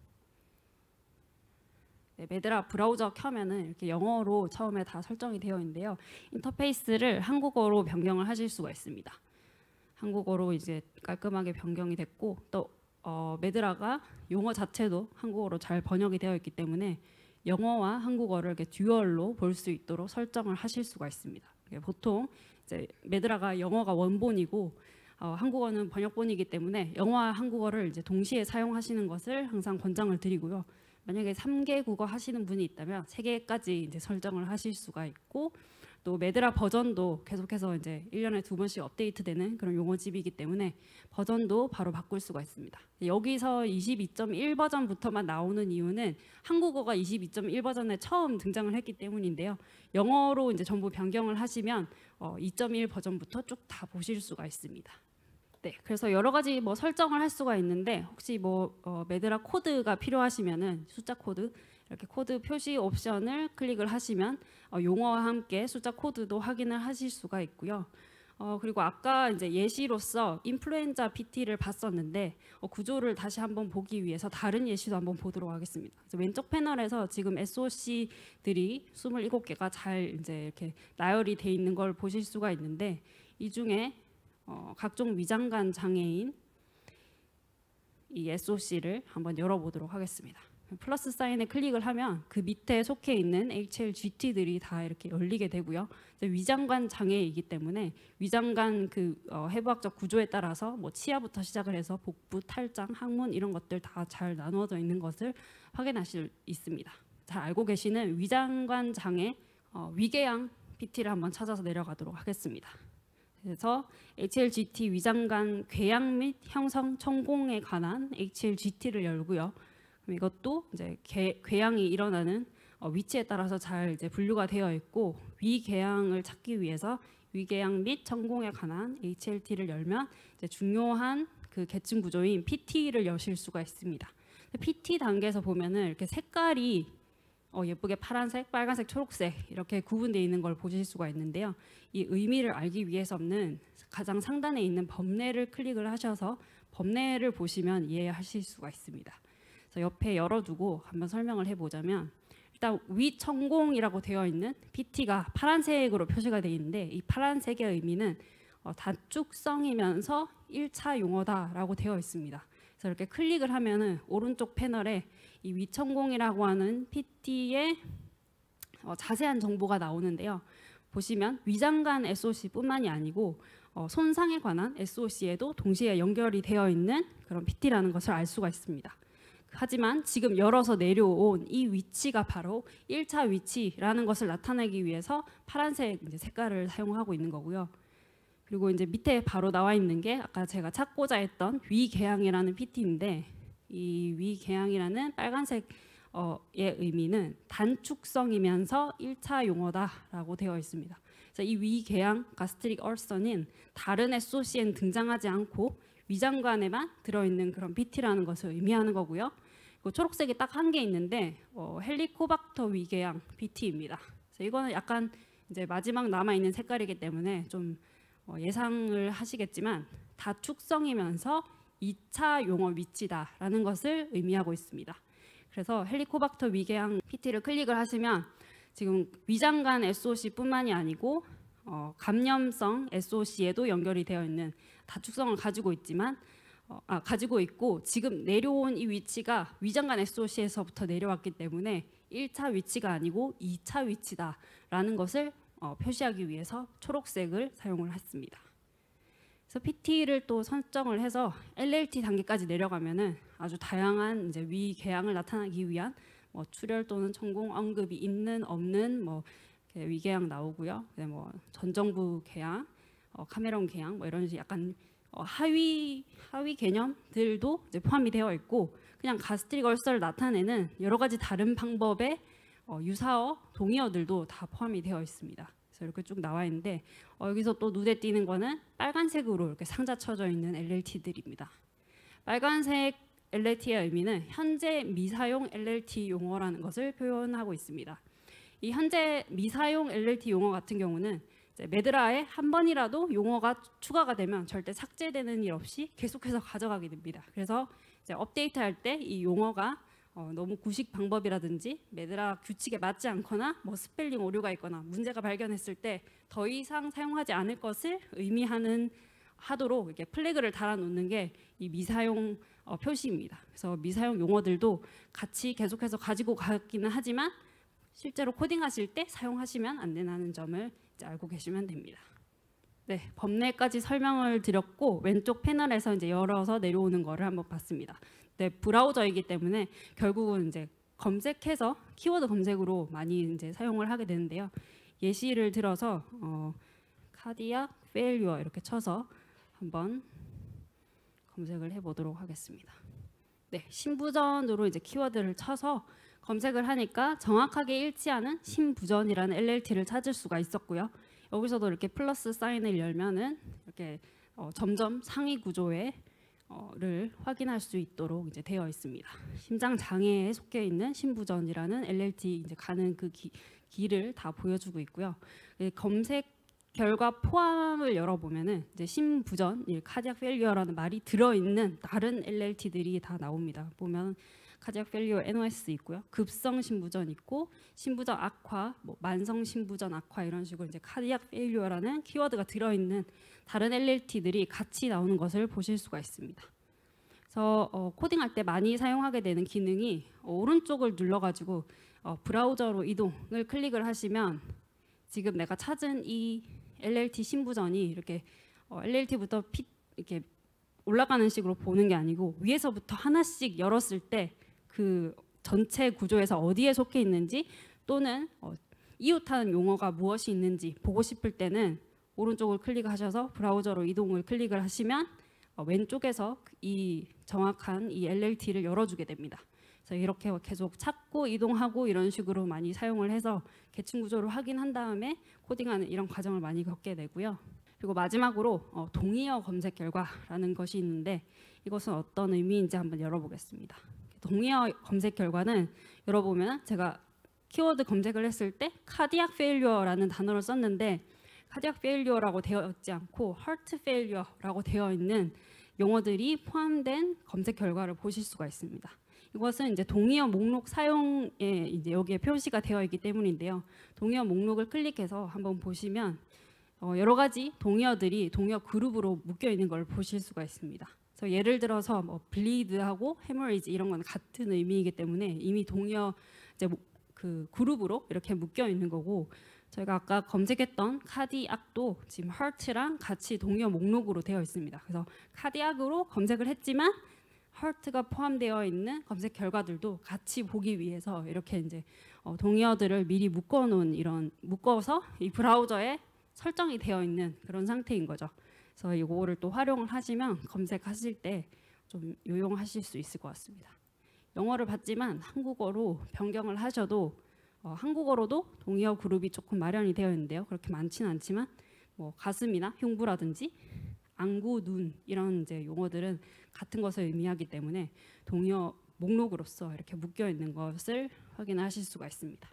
네, 메드라 브라우저 켜면은 이렇게 영어로 처음에 다 설정이 되어 있는데요. 인터페이스를 한국어로 변경을 하실 수가 있습니다. 한국어로 이제 깔끔하게 변경이 됐고 또 메드라가 용어 자체도 한국어로 잘 번역이 되어 있기 때문에 영어와 한국어를 이렇게 듀얼로 볼 수 있도록 설정을 하실 수가 있습니다. 보통 이제 메드라가 영어가 원본이고 한국어는 번역본이기 때문에 영어와 한국어를 이제 동시에 사용하시는 것을 항상 권장을 드리고요. 만약에 3개 국어 하시는 분이 있다면 3개까지 이제 설정을 하실 수가 있고 또 메드라 버전도 계속해서 이제 1년에 2번씩 업데이트되는 그런 용어집이기 때문에 버전도 바로 바꿀 수가 있습니다. 여기서 22.1 버전부터만 나오는 이유는 한국어가 22.1 버전에 처음 등장을 했기 때문인데요. 영어로 이제 전부 변경을 하시면 2.1 버전부터 쭉 다 보실 수가 있습니다. 네, 그래서 여러 가지 뭐 설정을 할 수가 있는데 혹시 메드라 코드가 필요하시면은 숫자 코드 이렇게 코드 표시 옵션을 클릭을 하시면 용어와 함께 숫자 코드도 확인을 하실 수가 있고요. 그리고 아까 이제 예시로서 인플루엔자 PT를 봤었는데 구조를 다시 한번 보기 위해서 다른 예시도 한번 보도록 하겠습니다. 그래서 왼쪽 패널에서 지금 SOC들이 27개가 잘 이제 이렇게 나열이 돼 있는 걸 보실 수가 있는데 이 중에 각종 위장관 장애인 이 SOC를 한번 열어보도록 하겠습니다. 플러스 사인에 클릭을 하면 그 밑에 속해 있는 HLGT들이 다 이렇게 열리게 되고요. 위장관 장애이기 때문에 위장관 그 해부학적 구조에 따라서 뭐 치아부터 시작을 해서 복부, 탈장, 항문 이런 것들 다 잘 나누어져 있는 것을 확인하실 있습니다. 잘 알고 계시는 위장관 장애 위궤양 PT를 한번 찾아서 내려가도록 하겠습니다. 그래서 HLGT 위장관 궤양 및 형성 천공에 관한 HLGT를 열고요. 이것도 이제 궤양이 일어나는 위치에 따라서 잘 이제 분류가 되어 있고 위궤양을 찾기 위해서 위궤양 및 천공에 관한 HLT를 열면 이제 중요한 그 계층 구조인 PT를 여실 수가 있습니다. PT 단계에서 보면은 이렇게 색깔이 예쁘게 파란색, 빨간색, 초록색 이렇게 구분되어 있는 걸 보실 수가 있는데요. 이 의미를 알기 위해서는 가장 상단에 있는 범례를 클릭을 하셔서 범례를 보시면 이해하실 수가 있습니다. 그래서 옆에 열어두고 한번 설명을 해보자면 일단 위천공이라고 되어 있는 PT가 파란색으로 표시가 되어 있는데 이 파란색의 의미는 단축성이면서 1차 용어다라고 되어 있습니다. 그래서 이렇게 클릭을 하면은 오른쪽 패널에 이 위천공이라고 하는 PT의 자세한 정보가 나오는데요. 보시면 위장관 SOC뿐만이 아니고 손상에 관한 SOC에도 동시에 연결이 되어 있는 그런 PT라는 것을 알 수가 있습니다. 하지만 지금 열어서 내려온 이 위치가 바로 1차 위치라는 것을 나타내기 위해서 파란색 이제 색깔을 사용하고 있는 거고요. 그리고 이제 밑에 바로 나와 있는 게 아까 제가 찾고자 했던 위궤양이라는 PT인데 이 위궤양이라는 빨간색의 의미는 단축성이면서 1차 용어다라고 되어 있습니다. 그래서 이 위궤양 가스트릭 얼서는 다른 SOC에는 등장하지 않고 위장관에만 들어있는 그런 PT라는 것을 의미하는 거고요. 초록색이 딱 한 개 있는데 헬리코박터 위궤양 PT입니다. 그래서 이거는 약간 이제 마지막 남아 있는 색깔이기 때문에 좀 예상을 하시겠지만 다축성이면서 2차 용어 위치다라는 것을 의미하고 있습니다. 그래서 헬리코박터 위궤양 PT를 클릭을 하시면 지금 위장관 SOC뿐만이 아니고 감염성 SOC에도 연결이 되어 있는 다축성을 가지고 있지만 가지고 있고 지금 내려온 이 위치가 위장관 SOC에서부터 내려왔기 때문에 1차 위치가 아니고 2차 위치다라는 것을 표시하기 위해서 초록색을 사용을 했습니다. 그래서 PT를 또 설정을 해서 LLT 단계까지 내려가면은 아주 다양한 이제 위궤양을 나타내기 위한 출혈 또는 천공 언급이 있는 없는 위궤양 나오고요. 뭐 전정부 궤양, 카메론 계양 뭐 이런 약간 하위 개념들도 이제 포함이 되어 있고, 그냥 가스트릭 얼서를 나타내는 여러 가지 다른 방법의 유사어, 동의어들도 다 포함이 되어 있습니다. 그래서 이렇게 쭉 나와 있는데 여기서 또 눈에 띄는 거는 빨간색으로 이렇게 상자 쳐져 있는 LLT들입니다. 빨간색 LLT의 의미는 현재 미사용 LLT 용어라는 것을 표현하고 있습니다. 이 현재 미사용 LLT 용어 같은 경우는 매드라에 한 번이라도 용어가 추가가 되면 절대 삭제되는 일 없이 계속해서 가져가게 됩니다. 그래서 이제 업데이트할 때 이 용어가 너무 구식 방법이라든지 매드라 규칙에 맞지 않거나 뭐 스펠링 오류가 있거나 문제가 발견했을 때 더 이상 사용하지 않을 것을 하도록 이렇게 플래그를 달아놓는 게 이 미사용 표시입니다. 그래서 미사용 용어들도 같이 계속해서 가지고 가기는 하지만 실제로 코딩하실 때 사용하시면 안 된다는 점을 이제 알고 계시면 됩니다. 네, 법례까지 설명을 드렸고 왼쪽 패널에서 이제 열어서 내려오는 거를 한번 봤습니다. 네, 브라우저이기 때문에 결국은 이제 검색해서 키워드 검색으로 많이 이제 사용을 하게 되는데요. 예시를 들어서 카디악 페일유어 이렇게 쳐서 한번 검색을 해보도록 하겠습니다. 네, 신부전으로 이제 키워드를 쳐서 검색을 하니까 정확하게 일치하는 신부전이라는 LLT를 찾을 수가 있었고요. 여기서도 이렇게 플러스 사인을 열면은 이렇게 점점 상위 구조의 를 확인할 수 있도록 이제 되어 있습니다. 심장 장애에 속해 있는 신부전이라는 LLT 이제 가는 그 길을 다 보여주고 있고요. 검색 결과 포함을 열어보면은 이제 신부전, 카디악 페일리어라는 말이 들어있는 다른 LLT들이 다 나옵니다. 보면 카디악 페일리어 NOS 있고요, 급성 신부전 있고, 신부전 악화, 뭐 만성 신부전 악화 이런 식으로 이제 카디악 페일리어라는 키워드가 들어있는 다른 LLT들이 같이 나오는 것을 보실 수가 있습니다. 그래서 코딩할 때 많이 사용하게 되는 기능이 오른쪽을 눌러가지고 브라우저로 이동을 클릭을 하시면 지금 내가 찾은 이 LLT 신부전이 이렇게 LLT부터 이렇게 올라가는 식으로 보는 게 아니고 위에서부터 하나씩 열었을 때 그 전체 구조에서 어디에 속해 있는지 또는 이웃하는 용어가 무엇이 있는지 보고 싶을 때는 오른쪽을 클릭하셔서 브라우저로 이동을 클릭을 하시면 왼쪽에서 이 정확한 이 LLT를 열어주게 됩니다. 그래서 이렇게 계속 찾고 이동하고 이런 식으로 많이 사용을 해서 계층 구조를 확인한 다음에 코딩하는 이런 과정을 많이 겪게 되고요. 그리고 마지막으로 동의어 검색 결과라는 것이 있는데 이것은 어떤 의미인지 한번 열어보겠습니다. 동의어 검색 결과는 열어보면 제가 키워드 검색을 했을 때 카디악 페일리어라는 단어를 썼는데 카디악 페일리어라고 되어 있지 않고 하트 페일리어라고 되어 있는 용어들이 포함된 검색 결과를 보실 수가 있습니다. 이것은 이제 동의어 목록 사용에 이제 여기에 표시가 되어 있기 때문인데요. 동의어 목록을 클릭해서 한번 보시면 여러 가지 동의어들이 동의어 그룹으로 묶여 있는 걸 보실 수가 있습니다. 그래서 예를 들어서 뭐 bleed하고 hemorrhage 이런 건 같은 의미이기 때문에 이미 동의어 이제 그 그룹으로 이렇게 묶여 있는 거고, 저희가 아까 검색했던 카디악도 지금 heart랑 같이 동의어 목록으로 되어 있습니다. 그래서 카디악으로 검색을 했지만 heart가 포함되어 있는 검색 결과들도 같이 보기 위해서 이렇게 이제 동의어들을 미리 묶어서 이 브라우저에 설정이 되어 있는 그런 상태인 거죠. 그래서 이거를 또 활용을 하시면 검색하실 때 좀 요용하실 수 있을 것 같습니다. 영어를 봤지만 한국어로 변경을 하셔도 한국어로도 동의어 그룹이 조금 마련이 되어 있는데요. 그렇게 많지는 않지만 뭐 가슴이나 흉부라든지 안구, 눈 이런 이제 용어들은 같은 것을 의미하기 때문에 동의어 목록으로서 이렇게 묶여 있는 것을 확인하실 수가 있습니다.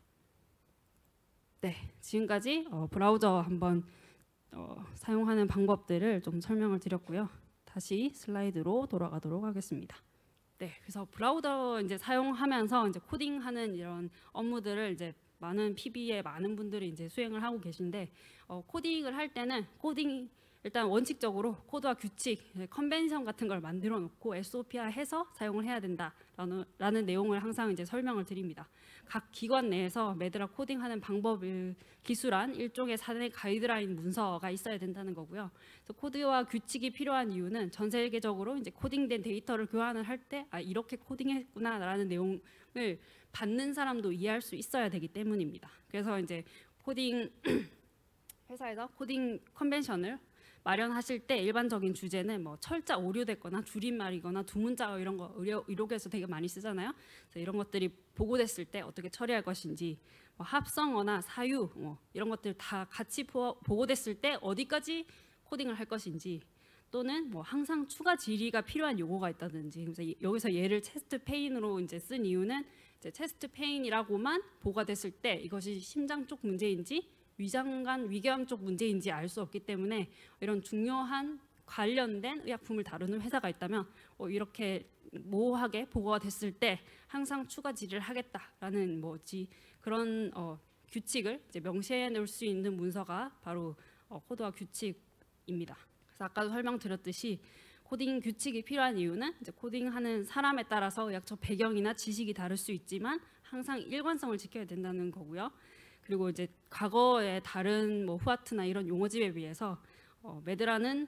네, 지금까지 브라우저 한번 사용하는 방법들을 좀 설명을 드렸고요. 다시 슬라이드로 돌아가도록 하겠습니다. 네, 그래서 브라우저 이제 사용하면서 이제 코딩하는 이런 업무들을 이제 많은 PB에 많은 분들이 이제 수행을 하고 계신데 코딩을 할 때는 일단 원칙적으로 코드와 규칙, 컨벤션 같은 걸 만들어 놓고 SOP화해서 사용을 해야 된다라는 내용을 항상 이제 설명을 드립니다. 각 기관 내에서 매드라 코딩하는 방법을 기술한 일종의 사내 가이드라인 문서가 있어야 된다는 거고요. 그래서 코드와 규칙이 필요한 이유는 전 세계적으로 이제 코딩된 데이터를 교환을 할 때 이렇게 코딩했구나라는 내용을 받는 사람도 이해할 수 있어야 되기 때문입니다. 그래서 이제 코딩 회사에서 코딩 컨벤션을 마련하실 때 일반적인 주제는 뭐 철자 오류됐거나 줄임말이거나 두문자어 이런 거 의료계에서 되게 많이 쓰잖아요. 그래서 이런 것들이 보고됐을 때 어떻게 처리할 것인지, 뭐 합성어나 사유 이런 것들 다 같이 보고됐을 때 어디까지 코딩을 할 것인지, 또는 뭐 항상 추가 질의가 필요한 용어가 있다든지. 그래서 여기서 얘를 체스트 페인으로 이제 쓴 이유는 이제 체스트 페인이라고만 보고가 됐을 때 이것이 심장 쪽 문제인지 위장관 위궤양 쪽 문제인지 알 수 없기 때문에 이런 중요한 관련된 의약품을 다루는 회사가 있다면 이렇게 모호하게 보고가 됐을 때 항상 추가 질의를 하겠다라는 그런 규칙을 이제 명시해 놓을 수 있는 문서가 바로 코드화 규칙입니다. 그래서 아까도 설명드렸듯이 코딩 규칙이 필요한 이유는 이제 코딩하는 사람에 따라서 의학적 배경이나 지식이 다를 수 있지만 항상 일관성을 지켜야 된다는 거고요. 그리고 이제 과거의 다른 후아트나 이런 용어집에 비해서 메드라는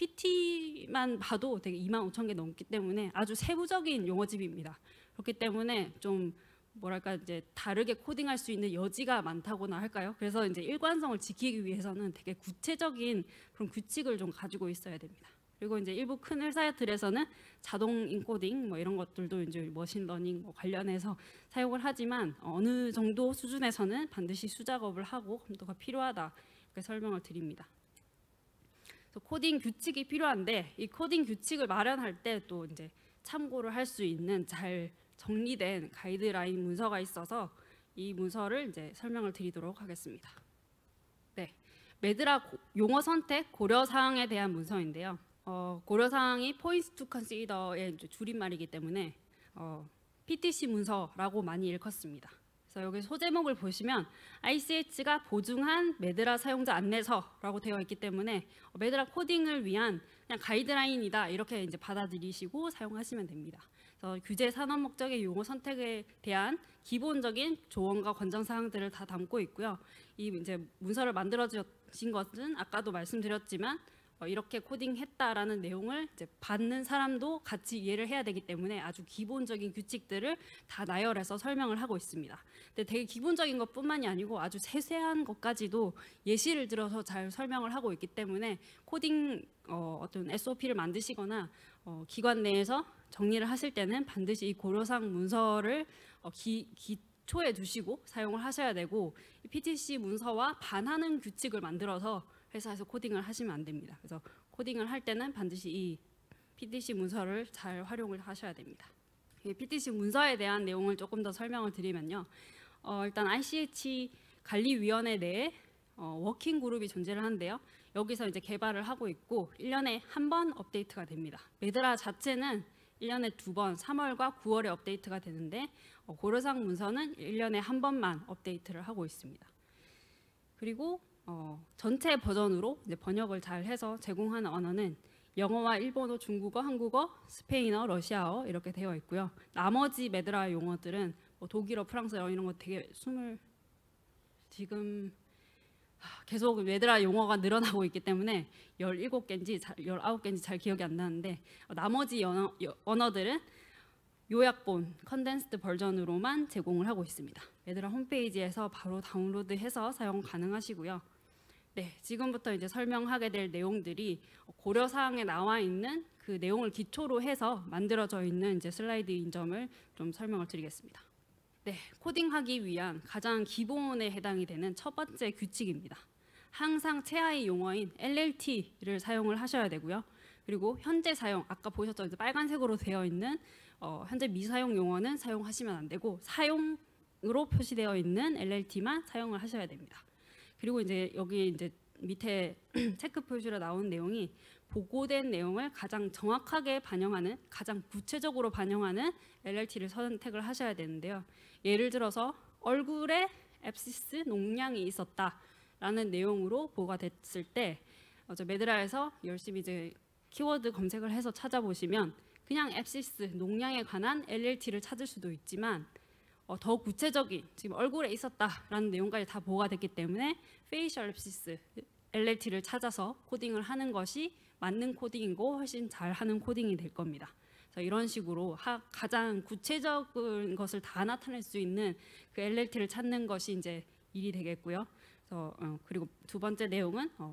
PT만 봐도 되게 25,000개 넘기 때문에 아주 세부적인 용어집입니다. 그렇기 때문에 좀 뭐랄까 이제 다르게 코딩할 수 있는 여지가 많다고나 할까요? 그래서 이제 일관성을 지키기 위해서는 되게 구체적인 그런 규칙을 좀 가지고 있어야 됩니다. 그리고 이제 일부 큰 회사들에서는 자동 인코딩 이런 것들도 이제 머신러닝 관련해서 사용을 하지만 어느 정도 수준에서는 반드시 수작업을 하고 검토가 필요하다 이렇게 설명을 드립니다. 그래서 코딩 규칙이 필요한데 이 코딩 규칙을 마련할 때 또 이제 참고를 할 수 있는 잘 정리된 가이드라인 문서가 있어서 이 문서를 이제 설명을 드리도록 하겠습니다. 네, 메드라 용어 선택 고려 사항에 대한 문서인데요. 고려 사항이 Points to Consider의 줄임말이기 때문에 PTC 문서라고 많이 일컫습니다. 그래서 여기 소제목을 보시면 ICH가 보증한 메드라 사용자 안내서라고 되어 있기 때문에 메드라 코딩을 위한 그냥 가이드라인이다 이렇게 이제 받아들이시고 사용하시면 됩니다. 그래서 규제 산업 목적의 용어 선택에 대한 기본적인 조언과 권장 사항들을 다 담고 있고요. 이 이제 문서를 만들어 주신 것은 아까도 말씀드렸지만 이렇게 코딩했다라는 내용을 이제 받는 사람도 같이 이해를 해야 되기 때문에 아주 기본적인 규칙들을 다 나열해서 설명을 하고 있습니다. 근데 되게 기본적인 것뿐만이 아니고 아주 세세한 것까지도 예시를 들어서 잘 설명을 하고 있기 때문에 코딩 어떤 SOP를 만드시거나 기관 내에서 정리를 하실 때는 반드시 이 고려사항 문서를 기초에 두시고 사용을 하셔야 되고, 이 PTC 문서와 반하는 규칙을 만들어서 회사에서 코딩을 하시면 안 됩니다. 그래서 코딩을 할 때는 반드시 이 PTC 문서를 잘 활용을 하셔야 됩니다. 이 PTC 문서에 대한 내용을 조금 더 설명을 드리면요. 일단 ICH 관리위원회 내에 워킹 그룹이 존재를 하는데요. 여기서 이제 개발을 하고 있고 1년에 한 번 업데이트가 됩니다. 메드라 자체는 1년에 2번 3월과 9월에 업데이트가 되는데 고려사항 문서는 1년에 한 번만 업데이트를 하고 있습니다. 그리고 전체 버전으로 이제 번역을 잘 해서 제공하는 언어는 영어와 일본어, 중국어, 한국어, 스페인어, 러시아어 이렇게 되어 있고요. 나머지 메드라 용어들은 독일어, 프랑스어 이런 거 되게 지금 계속 메드라 용어가 늘어나고 있기 때문에 17개인지 19개인지 잘 기억이 안 나는데 나머지 언어들은 요약본, 컨덴스드 버전으로만 제공을 하고 있습니다. 메드라 홈페이지에서 바로 다운로드해서 사용 가능하시고요. 네, 지금부터 이제 설명하게 될 내용들이 고려 사항에 나와 있는 그 내용을 기초로 해서 만들어져 있는 이제 슬라이드인 점을 좀 설명을 드리겠습니다. 네, 코딩하기 위한 가장 기본에 해당이 되는 첫 번째 규칙입니다. 항상 최하위 용어인 LLT를 사용을 하셔야 되고요. 그리고 현재 사용, 아까 보셨죠? 이제 빨간색으로 되어 있는 현재 미사용 용어는 사용하시면 안 되고 사용으로 표시되어 있는 LLT만 사용을 하셔야 됩니다. 그리고 이제 여기 이제 밑에 체크 표시로 나온 내용이 보고된 내용을 가장 정확하게 반영하는, 가장 구체적으로 반영하는 LLT를 선택을 하셔야 되는데요. 예를 들어서 얼굴에 앱시스 농양이 있었다라는 내용으로 보고가 됐을 때 메드라에서 열심히 이제 키워드 검색을 해서 찾아보시면 그냥 앱시스 농양에 관한 LLT를 찾을 수도 있지만 더 구체적인 지금 얼굴에 있었다라는 내용까지 다 보고가 됐기 때문에 페이셜 앱시스 LLT를 찾아서 코딩을 하는 것이 맞는 코딩이고 훨씬 잘하는 코딩이 될 겁니다. 그래서 이런 식으로 가장 구체적인 것을 다 나타낼 수 있는 그 LLT를 찾는 것이 이제 일이 되겠고요. 그래서 그리고 두 번째 내용은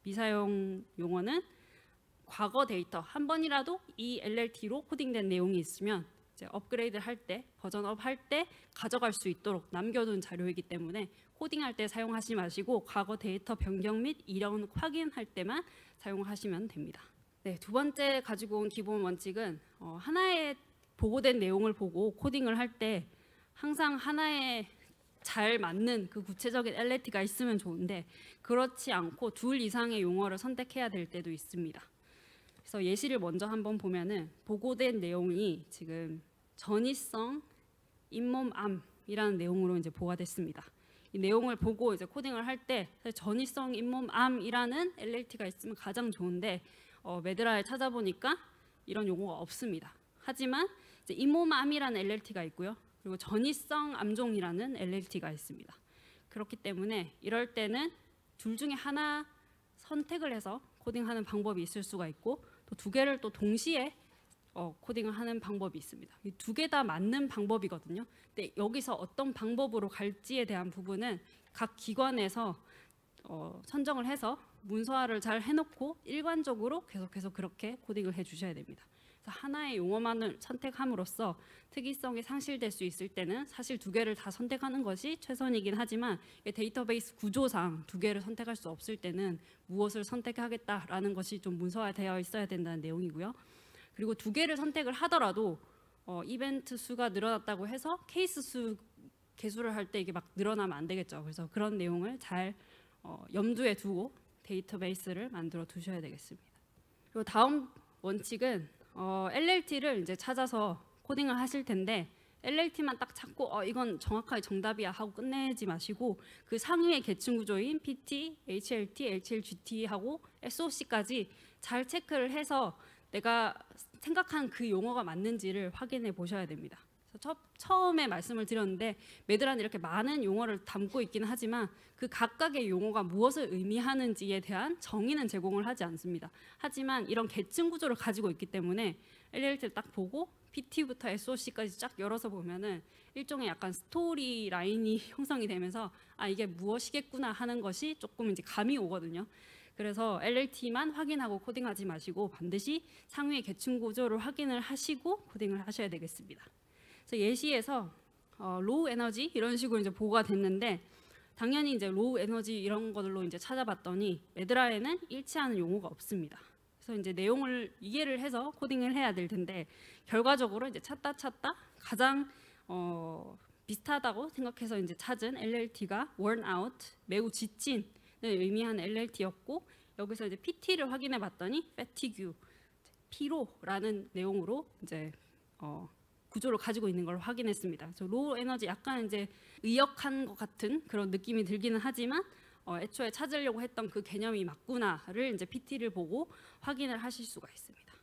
미사용 용어는 과거 데이터 한 번이라도 이 LLT로 코딩된 내용이 있으면 이제 업그레이드 할 때, 버전업 할 때 가져갈 수 있도록 남겨둔 자료이기 때문에 코딩할 때 사용하지 마시고 과거 데이터 변경 및 이력 확인할 때만 사용하시면 됩니다. 네, 두 번째 가지고 온 기본 원칙은 하나의 보고된 내용을 보고 코딩을 할 때 항상 하나에 잘 맞는 그 구체적인 LLT가 있으면 좋은데 그렇지 않고 둘 이상의 용어를 선택해야 될 때도 있습니다. 그래서 예시를 먼저 한번 보면은 보고된 내용이 지금 전이성 잇몸암이라는 내용으로 이제 보고가 됐습니다. 이 내용을 보고 이제 코딩을 할 때 전이성 잇몸암이라는 LLT가 있으면 가장 좋은데 매드라에 찾아보니까 이런 용어가 없습니다. 하지만 이제 잇몸암이라는 LLT가 있고요. 그리고 전이성 암종이라는 LLT가 있습니다. 그렇기 때문에 이럴 때는 둘 중에 하나 선택을 해서 코딩하는 방법이 있을 수가 있고 또 두 개를 또 동시에 코딩을 하는 방법이 있습니다. 이 두 개 다 맞는 방법이거든요. 근데 여기서 어떤 방법으로 갈지에 대한 부분은 각 기관에서 선정을 해서 문서화를 잘 해놓고 일관적으로 계속해서 그렇게 코딩을 해주셔야 됩니다. 그래서 하나의 용어만을 선택함으로써 특이성이 상실될 수 있을 때는 사실 두 개를 다 선택하는 것이 최선이긴 하지만 데이터베이스 구조상 두 개를 선택할 수 없을 때는 무엇을 선택하겠다라는 것이 좀 문서화되어 있어야 된다는 내용이고요. 그리고 두 개를 선택을 하더라도 이벤트 수가 늘어났다고 해서 케이스 수 개수를 할 때 이게 막 늘어나면 안 되겠죠. 그래서 그런 내용을 잘 염두에 두고 데이터베이스를 만들어 두셔야 되겠습니다. 그리고 다음 원칙은 LLT를 이제 찾아서 코딩을 하실 텐데 LLT만 딱 찾고 이건 정확하게 정답이야 하고 끝내지 마시고 그 상위의 계층 구조인 PT, HLT, HLGT하고 SOC까지 잘 체크를 해서 내가 생각한 그 용어가 맞는지를 확인해 보셔야 됩니다. 그래서 처음에 말씀을 드렸는데 매드라는 이렇게 많은 용어를 담고 있긴 하지만 그 각각의 용어가 무엇을 의미하는지에 대한 정의는 제공을 하지 않습니다. 하지만 이런 계층 구조를 가지고 있기 때문에 LLT를 딱 보고 PT부터 SOC까지 쫙 열어서 보면은 일종의 약간 스토리 라인이 형성이 되면서 이게 무엇이겠구나 하는 것이 조금 이제 감이 오거든요. 그래서 LLT만 확인하고 코딩하지 마시고 반드시 상위의 계층 구조를 확인을 하시고 코딩을 하셔야 되겠습니다. 그래서 예시에서 로우 에너지 이런 식으로 이제 보고가 됐는데 당연히 이제 로우 에너지 이런 것들로 이제 찾아봤더니 매드라에는 일치하는 용어가 없습니다. 그래서 이제 내용을 이해를 해서 코딩을 해야 될 텐데 결과적으로 이제 찾다 가장 비슷하다고 생각해서 이제 찾은 LLT가 worn out 매우 지친을 의미하는 LLT였고 여기서 이제 PT를 확인해 봤더니 fatigue 피로라는 내용으로 이제 구조를 가지고 있는 걸 확인했습니다. 그래서 로우 에너지 약간 이제 의역한 것 같은 그런 느낌이 들기는 하지만 애초에 찾으려고 했던 그 개념이 맞구나를 이제 PT를 보고 확인을 하실 수가 있습니다.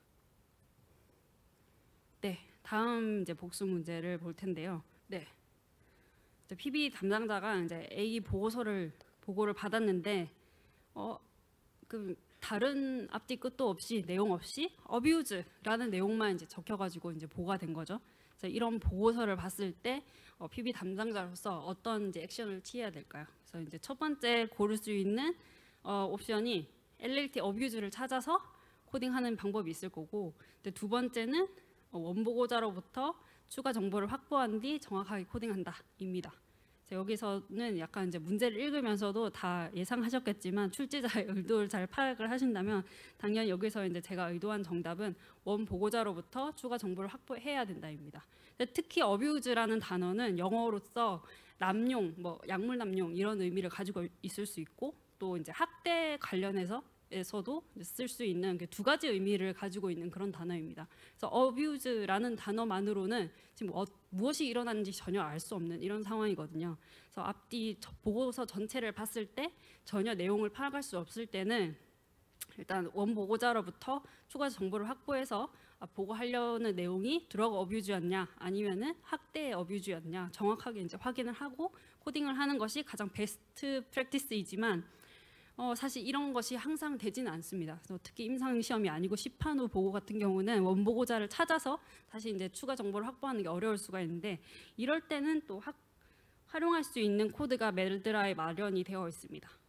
네, 다음 이제 복수 문제를 볼 텐데요. 네, 이제 PB 담당자가 이제 A 보고를 받았는데 그 다른 앞뒤 끝도 없이 내용 없이 abuse라는 내용만 이제 적혀가지고 이제 보고가 된 거죠. 그래서 이런 보고서를 봤을 때 PB 담당자로서 어떤 이제 액션을 취해야 될까요? 그래서 이제 첫 번째 고를 수 있는 옵션이 LLT abuse를 찾아서 코딩하는 방법이 있을 거고, 근데 두 번째는 원보고자로부터 추가 정보를 확보한 뒤 정확하게 코딩한다입니다. 여기서는 약간 이제 문제를 읽으면서도 다 예상하셨겠지만 출제자의 의도를 잘 파악을 하신다면 당연히 여기서 이제 제가 의도한 정답은 원 보고자로부터 추가 정보를 확보해야 된다입니다. 특히 abuse라는 단어는 영어로서 남용, 뭐 약물 남용 이런 의미를 가지고 있을 수 있고 또 이제 학대 관련해서도 쓸 수 있는 두 가지 의미를 가지고 있는 그런 단어입니다. 그래서 abuse라는 단어만으로는 지금 무엇이 일어났는지 전혀 알 수 없는 이런 상황이거든요. 그래서 앞뒤 보고서 전체를 봤을 때 전혀 내용을 파악할 수 없을 때는 일단 원 보고자로부터 추가 정보를 확보해서 보고하려는 내용이 드러그 어뷰즈였냐 아니면은 학대 어뷰즈였냐 정확하게 이제 확인을 하고 코딩을 하는 것이 가장 베스트 프랙티스이지만 사실 이런 것이 항상 되지는 않습니다. 그래서 특히 임상 시험이 아니고 시판 후 보고 같은 경우는 원보고자를 찾아서 다시 이제 추가 정보를 확보하는 게 어려울 수가 있는데 이럴 때는 또 활용할 수 있는 코드가 매드라에 마련이 되어 있습니다.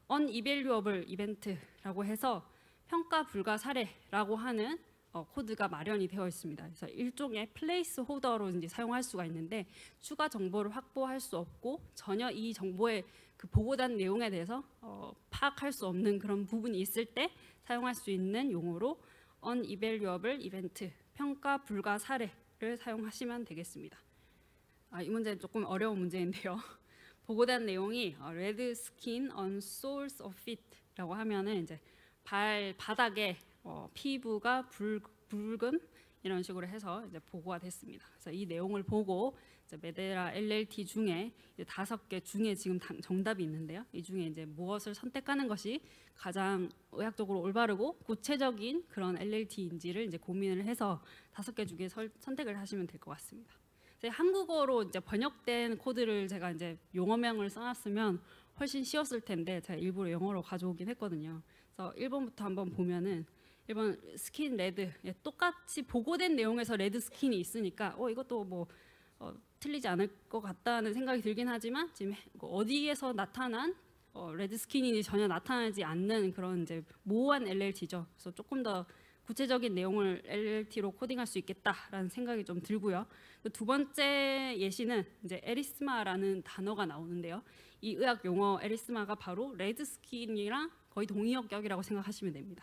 unevaluable event라고 해서 평가 불가 사례라고 하는 코드가 마련이 되어 있습니다. 그래서 일종의 플레이스 호더로 이제 사용할 수가 있는데 추가 정보를 확보할 수 없고 전혀 이 정보의 그 보고된 내용에 대해서 파악할 수 없는 그런 부분이 있을 때 사용할 수 있는 용어로 unevaluable event, 평가 불가 사례를 사용하시면 되겠습니다. 이 문제는 조금 어려운 문제인데요. 보고된 내용이 red skin on soles of feet라고 하면은 이제 발바닥에 피부가 붉음 이런 식으로 해서 이제 보고가 됐습니다. 그래서 이 내용을 보고 이제 메데라 LLT 중에 5개 중에 지금 정답이 있는데요. 이 중에 이제 무엇을 선택하는 것이 가장 의학적으로 올바르고 구체적인 그런 LLT인지를 이제 고민을 해서 5개 중에 선택을 하시면 될 것 같습니다. 한국어로 이제 번역된 코드를 제가 이제 용어명을 써놨으면 훨씬 쉬웠을 텐데 제가 일부러 영어로 가져오긴 했거든요. 그래서 1번부터 한번 보면은 1번 스킨 레드, 똑같이 보고된 내용에서 레드 스킨이 있으니까 이것도 뭐 틀리지 않을 것 같다는 생각이 들긴 하지만 지금 어디에서 나타난 레드 스킨이 전혀 나타나지 않는 그런 이제 모호한 LLT죠. 그래서 조금 더 구체적인 내용을 LLT로 코딩할 수 있겠다라는 생각이 좀 들고요. 두 번째 예시는 이제 에리스마라는 단어가 나오는데요. 이 의학 용어 에리스마가 바로 레드 스킨이랑 거의 동의어격이라고 생각하시면 됩니다.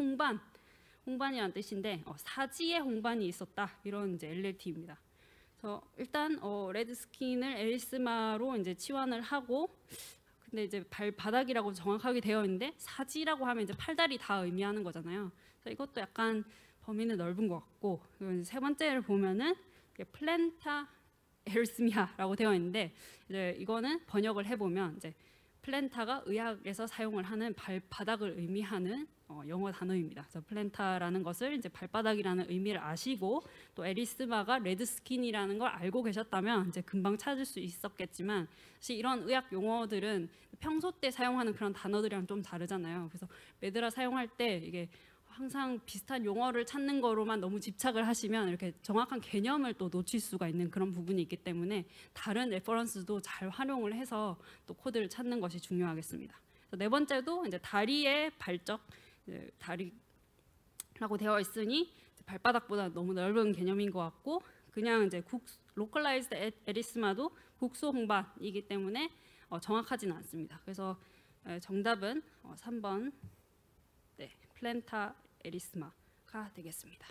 홍반이라는 뜻인데 사지에 홍반이 있었다 이런 이제 LLT입니다. 그래서 일단 레드 스킨을 에리스마로 이제 치환을 하고 근데 이제 발바닥이라고 정확하게 되어 있는데 사지라고 하면 이제 팔다리 다 의미하는 거잖아요. 그래서 이것도 약간 범위는 넓은 것 같고 그리고 세 번째를 보면은 플랜타 에리스미아라고 되어 있는데 이제 이거는 번역을 해보면 이제 플랜타가 의학에서 사용을 하는 발바닥을 의미하는 영어 단어입니다. 그래서 플랜타라는 것을 이제 발바닥이라는 의미를 아시고 또 에리스마가 레드 스킨이라는 걸 알고 계셨다면 이제 금방 찾을 수 있었겠지만 사실 이런 의학 용어들은 평소 때 사용하는 그런 단어들이랑 좀 다르잖아요. 그래서 메드라 사용할 때 이게 항상 비슷한 용어를 찾는 거로만 너무 집착을 하시면 이렇게 정확한 개념을 또 놓칠 수가 있는 그런 부분이 있기 때문에 다른 레퍼런스도 잘 활용을 해서 또 코드를 찾는 것이 중요하겠습니다. 네 번째도 이제 다리의 발적, 다리라고 되어 있으니 발바닥보다 너무 넓은 개념인 것 같고 그냥 이제 로컬라이즈드 에리스마도 국소 홍반이기 때문에 정확하지는 않습니다. 그래서 정답은 3번 플랜타 에리스마가 되겠습니다.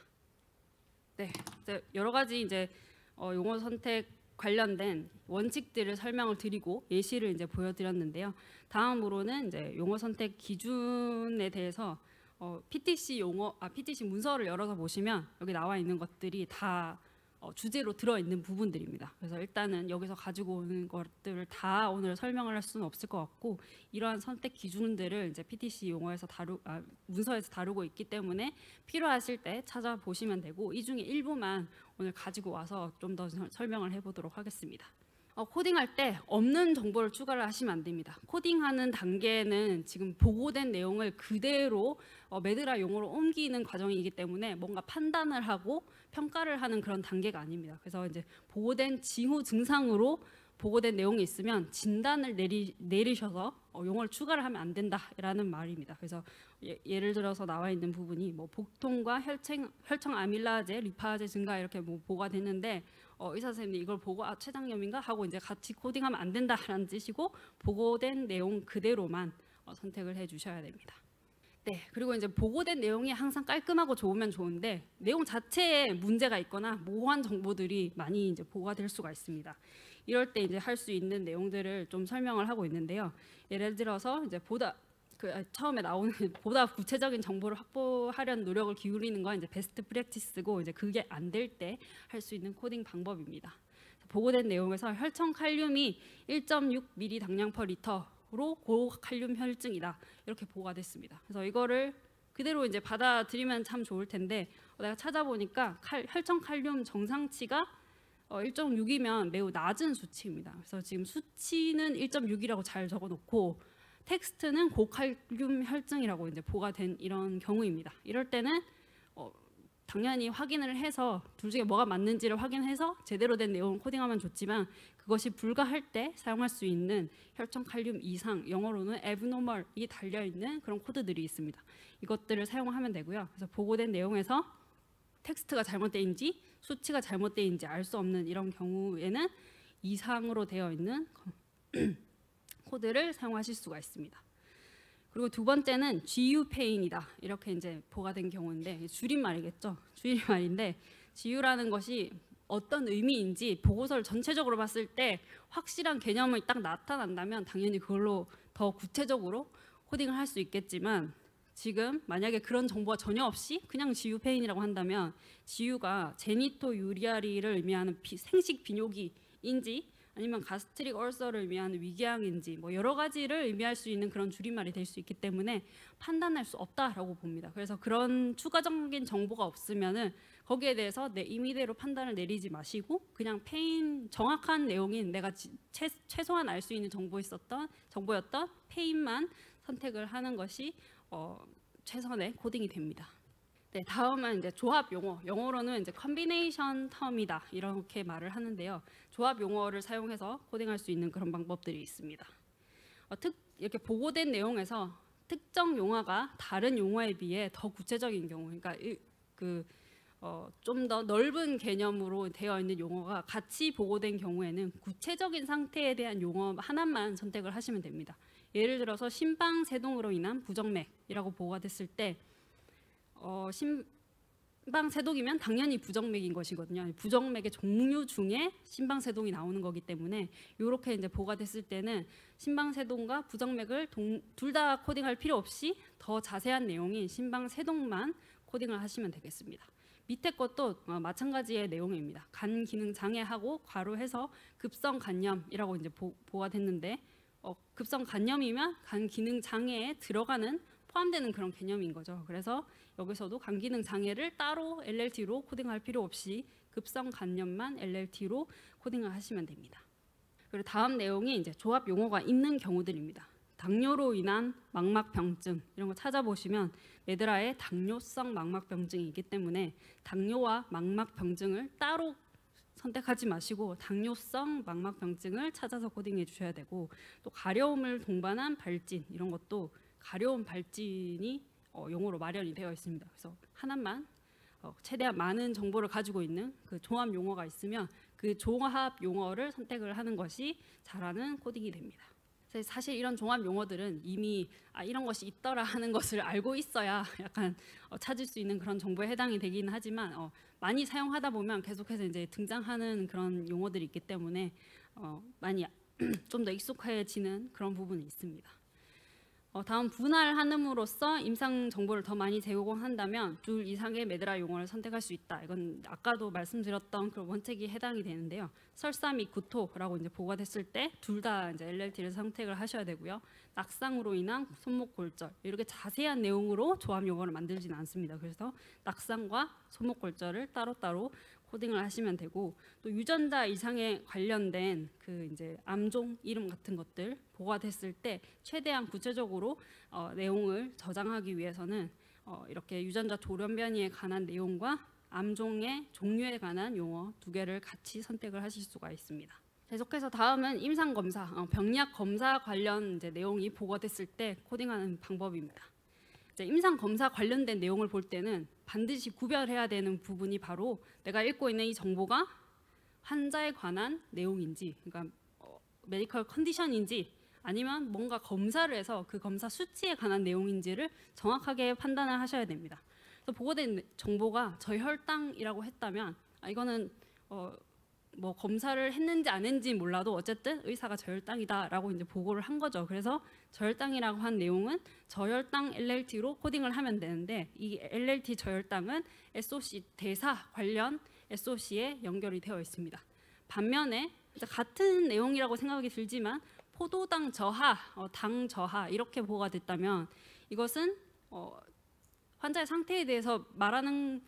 네, 이제 여러 가지 이제 용어 선택 관련된 원칙들을 설명을 드리고 예시를 이제 보여드렸는데요. 다음으로는 이제 용어 선택 기준에 대해서 PTC PTC 문서를 열어서 보시면 여기 나와 있는 것들이 다 주제로 들어있는 부분들입니다. 그래서 일단은 여기서 가지고 오는 것들을 다 오늘 설명을 할 수는 없을 것 같고 이러한 선택 기준들을 이제 PTC 용어에서 문서에서 다루고 있기 때문에 필요하실 때 찾아보시면 되고 이 중에 일부만 오늘 가지고 와서 좀 더 설명을 해보도록 하겠습니다. 코딩할 때 없는 정보를 추가를 하시면 안 됩니다. 코딩하는 단계는 지금 보고된 내용을 그대로 메드라 용어로 옮기는 과정이기 때문에 뭔가 판단을 하고 평가를 하는 그런 단계가 아닙니다. 그래서 이제 보고된 징후 증상으로 보고된 내용이 있으면 진단을 내리셔서 용어를 추가를 하면 안 된다라는 말입니다. 그래서 예를 들어서 나와 있는 부분이 뭐 복통과 혈청 아밀라제, 리파제 증가 이렇게 뭐 보고가 됐는데 의사 선생님이 이걸 보고 췌장염인가 하고 이제 같이 코딩하면 안 된다라는 뜻이고 보고된 내용 그대로만 선택을 해주셔야 됩니다. 네, 그리고 이제 보고된 내용이 항상 깔끔하고 좋으면 좋은데 내용 자체에 문제가 있거나 모호한 정보들이 많이 이제 보고가 될 수가 있습니다. 이럴 때 이제 할 수 있는 내용들을 좀 설명을 하고 있는데요. 예를 들어서 이제 처음에 나오는 보다 구체적인 정보를 확보하려는 노력을 기울이는 건 이제 베스트 프랙티스고 이제 그게 안 될 때 할 수 있는 코딩 방법입니다. 보고된 내용에서 혈청 칼륨이 1.6mg 당량 per 리터로 고칼륨 혈증이다 이렇게 보고가 됐습니다. 그래서 이거를 그대로 이제 받아들이면 참 좋을 텐데 내가 찾아보니까 혈청 칼륨 정상치가 1.6이면 매우 낮은 수치입니다. 그래서 지금 수치는 1.6이라고 잘 적어놓고 텍스트는 고칼륨 혈증이라고 이제 보고가 된 이런 경우입니다. 이럴 때는 당연히 확인을 해서 둘 중에 뭐가 맞는지를 확인해서 제대로 된 내용을 코딩하면 좋지만 그것이 불가할 때 사용할 수 있는 혈청 칼륨 이상, 영어로는 abnormal이 달려있는 그런 코드들이 있습니다. 이것들을 사용하면 되고요. 그래서 보고된 내용에서 텍스트가 잘못되어있는지 수치가 잘못되어있는지 알 수 없는 이런 경우에는 이상으로 되어 있는 코드를 사용하실 수가 있습니다. 그리고 두 번째는 GUPain이다 이렇게 이제 보고된 경우인데 줄임말이겠죠. 줄임말인데 GU라는 것이 어떤 의미인지 보고서를 전체적으로 봤을 때 확실한 개념이 딱 나타난다면 당연히 그걸로 더 구체적으로 코딩을 할 수 있겠지만 지금 만약에 그런 정보가 전혀 없이 그냥 GUPain이라고 한다면 GU가 제니토 유리아리를 의미하는 생식 비뇨기인지 아니면 가스트릭 얼서를 의미하는 위궤양인지 뭐 여러 가지를 의미할 수 있는 그런 줄임말이 될 수 있기 때문에 판단할 수 없다라고 봅니다. 그래서 그런 추가적인 정보가 없으면은 거기에 대해서 내 임의대로 판단을 내리지 마시고 그냥 페인 정확한 내용인 내가 최소한 알 수 있는 정보였던 페인만 선택을 하는 것이 최선의 코딩이 됩니다. 네, 다음은 이제 조합 용어. 영어로는 이제 컨비네이션 텀이다 이렇게 말을 하는데요. 조합 용어를 사용해서 코딩할 수 있는 그런 방법들이 있습니다. 이렇게 보고된 내용에서 특정 용어가 다른 용어에 비해 더 구체적인 경우, 그러니까 좀 더 넓은 개념으로 되어 있는 용어가 같이 보고된 경우에는 구체적인 상태에 대한 용어 하나만 선택을 하시면 됩니다. 예를 들어서 심방세동으로 인한 부정맥이라고 보고가 됐을 때 심방세동이면 당연히 부정맥인 것이거든요. 부정맥의 종류 중에 심방세동이 나오는 거기 때문에 이렇게 이제 보고가 됐을 때는 심방세동과 부정맥을 둘 다 코딩할 필요 없이 더 자세한 내용인 심방세동만 코딩을 하시면 되겠습니다. 밑에 것도 마찬가지의 내용입니다. 간 기능 장애하고 괄호해서 급성 간염이라고 이제 보고가 됐는데 급성 간염이면 간 기능 장애에 포함되는 그런 개념인 거죠. 그래서 여기서도 간 기능 장애를 따로 LLT로 코딩할 필요 없이 급성 간염만 LLT로 코딩을 하시면 됩니다. 그리고 다음 내용이 이제 조합 용어가 있는 경우들입니다. 당뇨로 인한 망막병증 이런 거 찾아보시면 메드라에 당뇨성 망막병증이 있기 때문에 당뇨와 망막병증을 따로 선택하지 마시고 당뇨성 망막병증을 찾아서 코딩해 주셔야 되고 또 가려움을 동반한 발진 이런 것도 가려움 발진이 용어로 마련이 되어 있습니다. 그래서 하나만 최대한 많은 정보를 가지고 있는 그 조합 용어가 있으면 그 조합 용어를 선택을 하는 것이 잘하는 코딩이 됩니다. 사실 이런 종합 용어들은 이미 이런 것이 있더라 하는 것을 알고 있어야 약간 찾을 수 있는 그런 정보에 해당이 되긴 하지만 많이 사용하다 보면 계속해서 이제 등장하는 그런 용어들이 있기 때문에 많이 좀 더 익숙해지는 그런 부분이 있습니다. 다음 분할함으로써 임상 정보를 더 많이 제공한다면 둘 이상의 메드라 용어를 선택할 수 있다. 이건 아까도 말씀드렸던 그런 원칙이 해당이 되는데요. 설사 및 구토라고 이제 보고가 됐을 때 둘 다 이제 LLT를 선택을 하셔야 되고요. 낙상으로 인한 손목 골절 이렇게 자세한 내용으로 조합 용어를 만들지는 않습니다. 그래서 낙상과 손목 골절을 따로따로 코딩을 하시면 되고 또 유전자 이상에 관련된 그 이제 암종 이름 같은 것들 보고가 됐을 때 최대한 구체적으로 내용을 저장하기 위해서는 이렇게 유전자 돌연변이에 관한 내용과 암종의 종류에 관한 용어 두 개를 같이 선택을 하실 수가 있습니다. 계속해서 다음은 임상 검사, 병리학 검사 관련 이제 내용이 보고가 됐을 때 코딩하는 방법입니다. 임상 검사 관련된 내용을 볼 때는 반드시 구별해야 되는 부분이 바로 내가 읽고 있는 이 정보가 환자에 관한 내용인지, 그러니까 메디컬 컨디션인지 아니면 뭔가 검사를 해서 그 검사 수치에 관한 내용인지를 정확하게 판단을 하셔야 됩니다. 그래서 보고된 정보가 저혈당이라고 했다면 이거는 뭐 검사를 했는지 안 했는지 몰라도 어쨌든 의사가 저혈당이다라고 이제 보고를 한 거죠. 그래서 저혈당이라고 한 내용은 저혈당 LLT로 코딩을 하면 되는데 이 LLT 저혈당은 SOC 대사 관련 SOC에 연결이 되어 있습니다. 반면에 같은 내용이라고 생각이 들지만 포도당 저하, 당 저하 이렇게 보고가 됐다면 이것은 환자의 상태에 대해서 말하는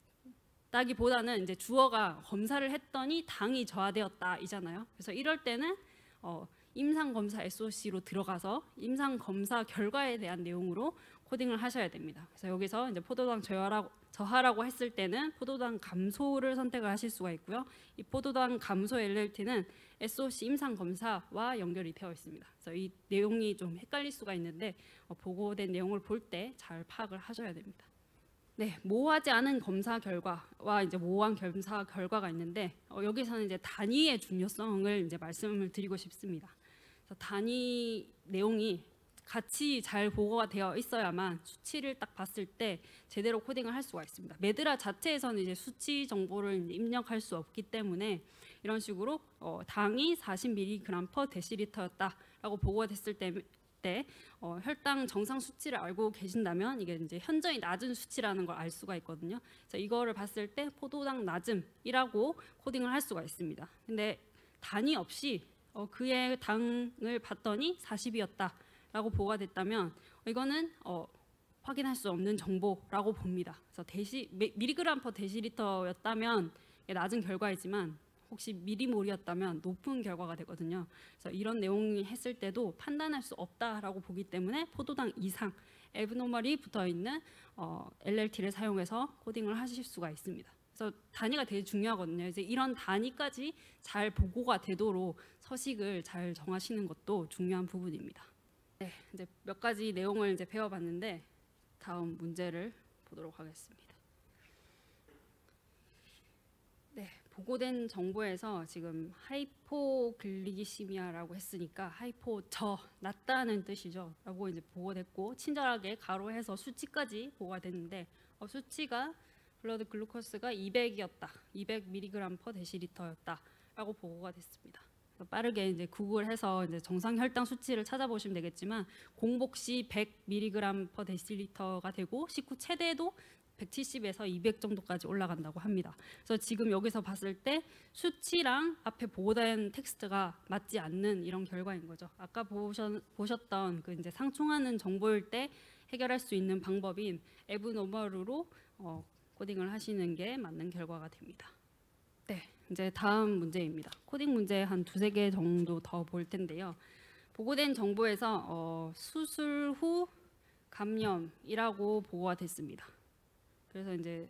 다기보다는 이제 주어가 검사를 했더니 당이 저하되었다이잖아요. 그래서 이럴 때는 임상 검사 SOC로 들어가서 임상 검사 결과에 대한 내용으로 코딩을 하셔야 됩니다. 그래서 여기서 이제 포도당 저하라고 했을 때는 포도당 감소를 선택을 하실 수가 있고요. 이 포도당 감소 LLT는 SOC 임상 검사와 연결이 되어 있습니다. 그래서 이 내용이 좀 헷갈릴 수가 있는데 보고된 내용을 볼 때 잘 파악을 하셔야 됩니다. 네, 모호하지 않은 검사 결과와 이제 모호한 검사 결과가 있는데 여기서는 이제 단위의 중요성을 이제 말씀을 드리고 싶습니다. 그래서 단위 내용이 같이 잘 보고가 되어 있어야만 수치를 딱 봤을 때 제대로 코딩을 할 수가 있습니다. 메드라 자체에서는 이제 수치 정보를 이제 입력할 수 없기 때문에 이런 식으로 당이 40mg/dl였다라고 보고가 됐을 때 혈당 정상 수치를 알고 계신다면 이게 이제 현저히 낮은 수치라는 걸 알 수가 있거든요. 그래서 이거를 봤을 때 포도당 낮음이라고 코딩을 할 수가 있습니다. 근데 단위 없이 그의 당을 봤더니 40이었다라고 보고가 됐다면 이거는 확인할 수 없는 정보라고 봅니다. 그래서 mg/dl였다면 낮은 결과이지만 혹시 미리몰이었다면 높은 결과가 되거든요. 그래서 이런 내용이 했을 때도 판단할 수 없다라고 보기 때문에 포도당 이상 abnormal이 붙어 있는 LLT를 사용해서 코딩을 하실 수가 있습니다. 그래서 단위가 되게 중요하거든요. 이제 이런 단위까지 잘 보고가 되도록 서식을 잘 정하시는 것도 중요한 부분입니다. 네, 이제 몇 가지 내용을 이제 배워봤는데 다음 문제를 보도록 하겠습니다. 네, 보고된 정보에서 지금 하이포글리시미아라고 했으니까 하이포 낮다는 뜻이죠. 라고 이제 보고됐고 친절하게 가로해서 수치까지 보고가 됐는데 수치가 블러드 글루코스가 200이었다. 200mg/dl였다라고 보고가 됐습니다. 빠르게 이제 구글해서 이제 정상 혈당 수치를 찾아보시면 되겠지만 공복 시 100mg/dl가 되고 식후 최대도 170에서 200 정도까지 올라간다고 합니다. 그래서 지금 여기서 봤을 때 수치랑 앞에 보고된 텍스트가 맞지 않는 이런 결과인 거죠. 아까 보셨던 그 이제 상충하는 정보일 때 해결할 수 있는 방법인 abnormal로 코딩을 하시는 게 맞는 결과가 됩니다. 네, 이제 다음 문제입니다. 코딩 문제 한 두세 개 정도 더 볼 텐데요. 보고된 정보에서 수술 후 감염이라고 보고가 됐습니다. 그래서 이제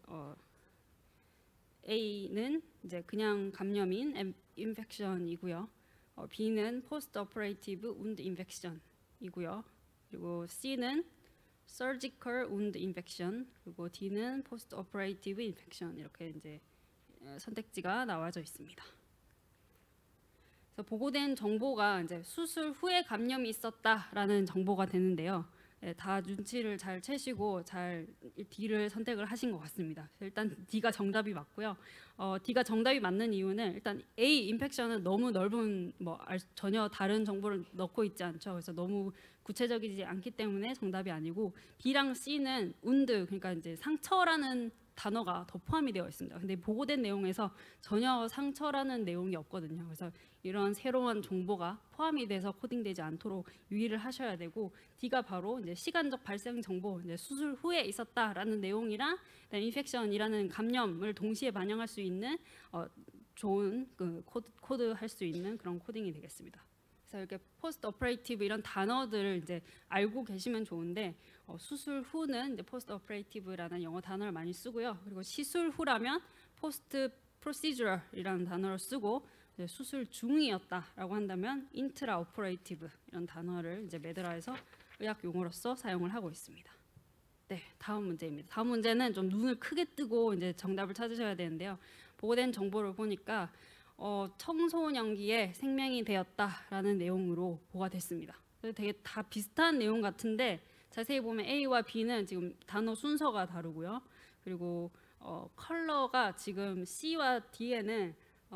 A는 이제 그냥 감염인 인펙션이고요. B는 포스트 오퍼레이티브 운드 인펙션이고요. 그리고 C는 서지컬 운드 인펙션, 그리고 D는 포스트 오퍼레이티브 인펙션 이렇게 이제 선택지가 나와져 있습니다. 그래서 보고된 정보가 이제 수술 후에 감염이 있었다라는 정보가 되는데요. 네, 다 눈치를 잘 채시고 잘 D를 선택을 하신 것 같습니다. 일단 D가 정답이 맞고요. D가 정답이 맞는 이유는 일단 A 인펙션은 너무 넓은 전혀 다른 정보를 넣고 있지 않죠. 그래서 너무 구체적이지 않기 때문에 정답이 아니고 B랑 C는 운드 그러니까 이제 상처라는 단어가 더 포함이 되어 있습니다. 근데 보고된 내용에서 전혀 상처라는 내용이 없거든요. 그래서 이런 새로운 정보가 포함이 돼서 코딩되지 않도록 유의를 하셔야 되고 D가 바로 이제 시간적 발생 정보, 이제 수술 후에 있었다라는 내용이랑 인펙션이라는 감염을 동시에 반영할 수 있는 좋은 그 코드 할 수 있는 그런 코딩이 되겠습니다. 그래서 이렇게 포스트 오퍼레이티브 이런 단어들을 이제 알고 계시면 좋은데 수술 후는 이제 포스트 오퍼레이티브라는 영어 단어를 많이 쓰고요. 그리고 시술 후라면 포스트 프로시저럴이라는 단어를 쓰고 이제 수술 중이었다라고 한다면 인트라 오퍼레이티브 이런 단어를 이제 메드라에서 의학 용어로서 사용을 하고 있습니다. 네, 다음 문제입니다. 다음 문제는 좀 눈을 크게 뜨고 이제 정답을 찾으셔야 되는데요. 보고된 정보를 보니까 청소년기에 생명이 되었다라는 내용으로 보고가 됐습니다. 되게 다 비슷한 내용 같은데 자세히 보면 A와 B는 지금 단어 순서가 다르고요. 그리고 컬러가 지금 C와 D에는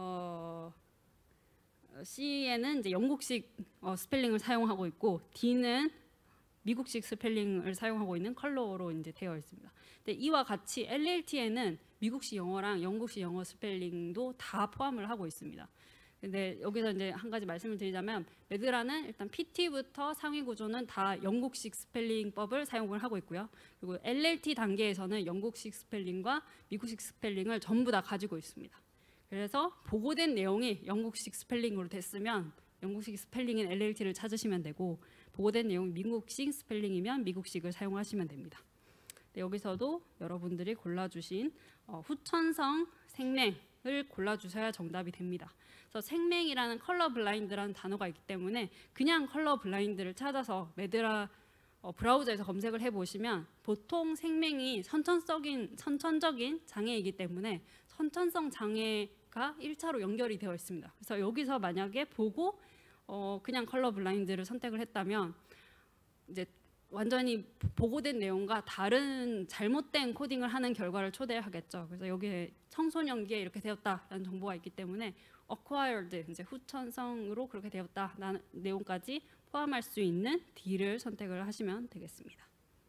C에는 이제 영국식 스펠링을 사용하고 있고 D는 미국식 스펠링을 사용하고 있는 컬러로 이제 되어 있습니다. 근데 이와 같이 LLT에는 미국식 영어랑 영국식 영어 스펠링도 다 포함을 하고 있습니다. 근데 여기서 이제 한 가지 말씀을 드리자면 메드라는 일단 PT부터 상위 구조는 다 영국식 스펠링법을 사용을 하고 있고요. 그리고 LLT 단계에서는 영국식 스펠링과 미국식 스펠링을 전부 다 가지고 있습니다. 그래서 보고된 내용이 영국식 스펠링으로 됐으면 영국식 스펠링인 LLT를 찾으시면 되고 보고된 내용이 미국식 스펠링이면 미국식을 사용하시면 됩니다. 네, 여기서도 여러분들이 골라주신 후천성 생맹을 골라주셔야 정답이 됩니다. 그래서 생맹이라는 컬러 블라인드라는 단어가 있기 때문에 그냥 컬러 블라인드를 찾아서 메드라 브라우저에서 검색을 해보시면 보통 생맹이 선천적인 장애이기 때문에 선천성 장애가 1차로 연결이 되어 있습니다. 그래서 여기서 만약에 보고 그냥 컬러 블라인드를 선택을 했다면 이제 완전히 보고된 내용과 다른 잘못된 코딩을 하는 결과를 초래하겠죠. 그래서 여기에 청소년기에 이렇게 되었다라는 정보가 있기 때문에 acquired 이제 후천성으로 그렇게 되었다라는 내용까지 포함할 수 있는 D를 선택을 하시면 되겠습니다.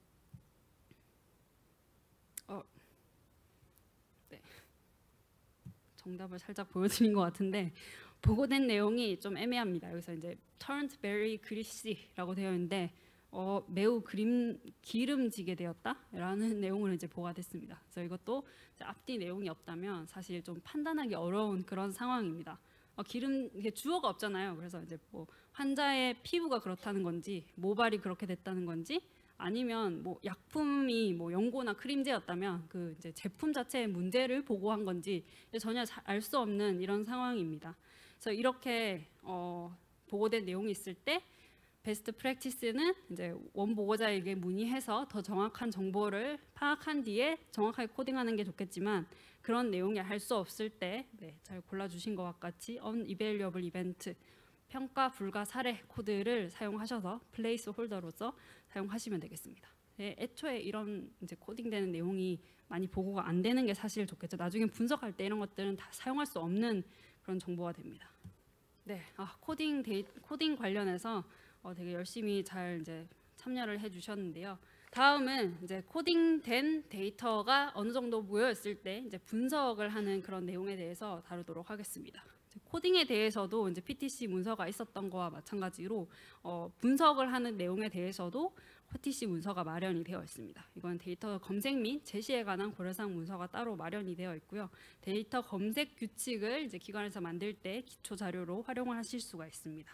네. 정답을 살짝 보여드린 것 같은데 보고된 내용이 좀 애매합니다. 여기서 이제 turned very greasy라고 되어 있는데 매우 기름지게 되었다라는 내용을 이제 보고가 됐습니다. 그래서 이것도 앞뒤 내용이 없다면 사실 좀 판단하기 어려운 그런 상황입니다. 이게 주어가 없잖아요. 그래서 이제 뭐 환자의 피부가 그렇다는 건지 모발이 그렇게 됐다는 건지 아니면 뭐 약품이 뭐 연고나 크림제였다면 그 이제 제품 자체의 문제를 보고한 건지 전혀 알 수 없는 이런 상황입니다. 그래서 이렇게 보고된 내용이 있을 때 베스트 프랙티스는 이제 원보고자에게 문의해서 더 정확한 정보를 파악한 뒤에 정확하게 코딩하는 게 좋겠지만 그런 내용이 할 수 없을 때 잘 골라주신 것과 같이 unevaluable event 평가 불가 사례 코드를 사용하셔서 플레이스 홀더로서 사용하시면 되겠습니다. 애초에 이런 이제 코딩되는 내용이 많이 보고가 안 되는 게 사실 좋겠죠. 나중에 분석할 때 이런 것들은 다 사용할 수 없는 그런 정보가 됩니다. 네, 코딩 관련해서 되게 열심히 잘 이제 참여를 해주셨는데요. 다음은 이제 코딩된 데이터가 어느 정도 모여 있을 때 이제 분석을 하는 그런 내용에 대해서 다루도록 하겠습니다. 코딩에 대해서도 이제 PTC 문서가 있었던 거와 마찬가지로 분석을 하는 내용에 대해서도 PTC 문서가 마련이 되어 있습니다. 이건 데이터 검색 및 제시에 관한 고려사항 문서가 따로 마련이 되어 있고요. 데이터 검색 규칙을 이제 기관에서 만들 때 기초 자료로 활용을 하실 수가 있습니다.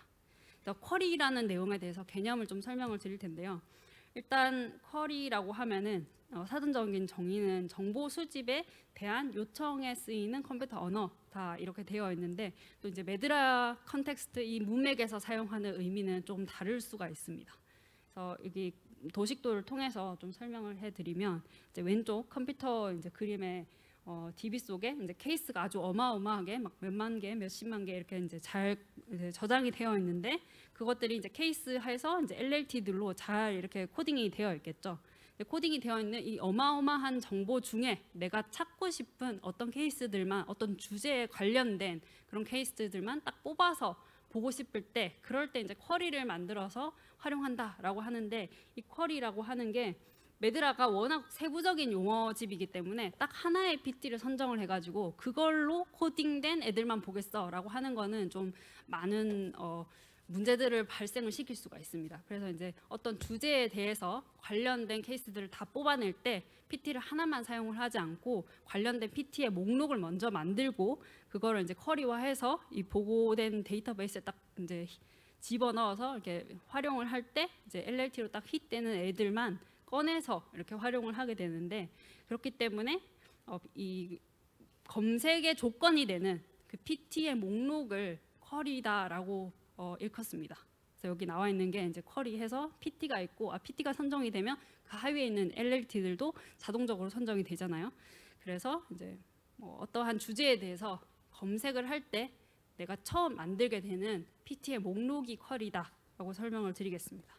쿼리라는 내용에 대해서 개념을 좀 설명을 드릴 텐데요. 일단 쿼리라고 하면은 사전적인 정의는 정보 수집에 대한 요청에 쓰이는 컴퓨터 언어다 이렇게 되어 있는데 또 이제 메드라 컨텍스트 이 문맥에서 사용하는 의미는 좀 다를 수가 있습니다. 그래서 여기 도식도를 통해서 좀 설명을 해드리면 이제 왼쪽 컴퓨터 이제 그림에 DB 속에 이제 케이스가 아주 어마어마하게 막 몇만 개, 몇십만 개 이렇게 이제 잘 저장이 되어 있는데 그것들이 이제 케이스해서 이제 LLT들로 잘 이렇게 코딩이 되어 있겠죠. 코딩이 되어 있는 이 어마어마한 정보 중에 내가 찾고 싶은 어떤 케이스들만 어떤 주제에 관련된 그런 케이스들만 딱 뽑아서 보고 싶을 때 그럴 때 이제 쿼리를 만들어서 활용한다라고 하는데 이 쿼리라고 하는 게 메드라가 워낙 세부적인 용어집이기 때문에 딱 하나의 PT를 선정을 해가지고 그걸로 코딩된 애들만 보겠어라고 하는 거는 좀 많은 문제들을 발생을 시킬 수가 있습니다. 그래서 이제 어떤 주제에 대해서 관련된 케이스들을 다 뽑아낼 때 PT를 하나만 사용을 하지 않고 관련된 PT의 목록을 먼저 만들고 그거를 이제 쿼리화해서 이 보고된 데이터베이스에 딱 이제 집어넣어서 이렇게 활용을 할 때 이제 LLT로 딱 힛되는 애들만 꺼내서 이렇게 활용을 하게 되는데 그렇기 때문에 이 검색의 조건이 되는 그 PT의 목록을 쿼리다라고 일컫습니다. 그래서 여기 나와 있는 게 이제 쿼리해서 PT가 있고 PT가 선정이 되면 그 하위에 있는 LLT들도 자동적으로 선정이 되잖아요. 그래서 이제 어떠한 주제에 대해서 검색을 할 때 내가 처음 만들게 되는 PT의 목록이 쿼리다라고 설명을 드리겠습니다.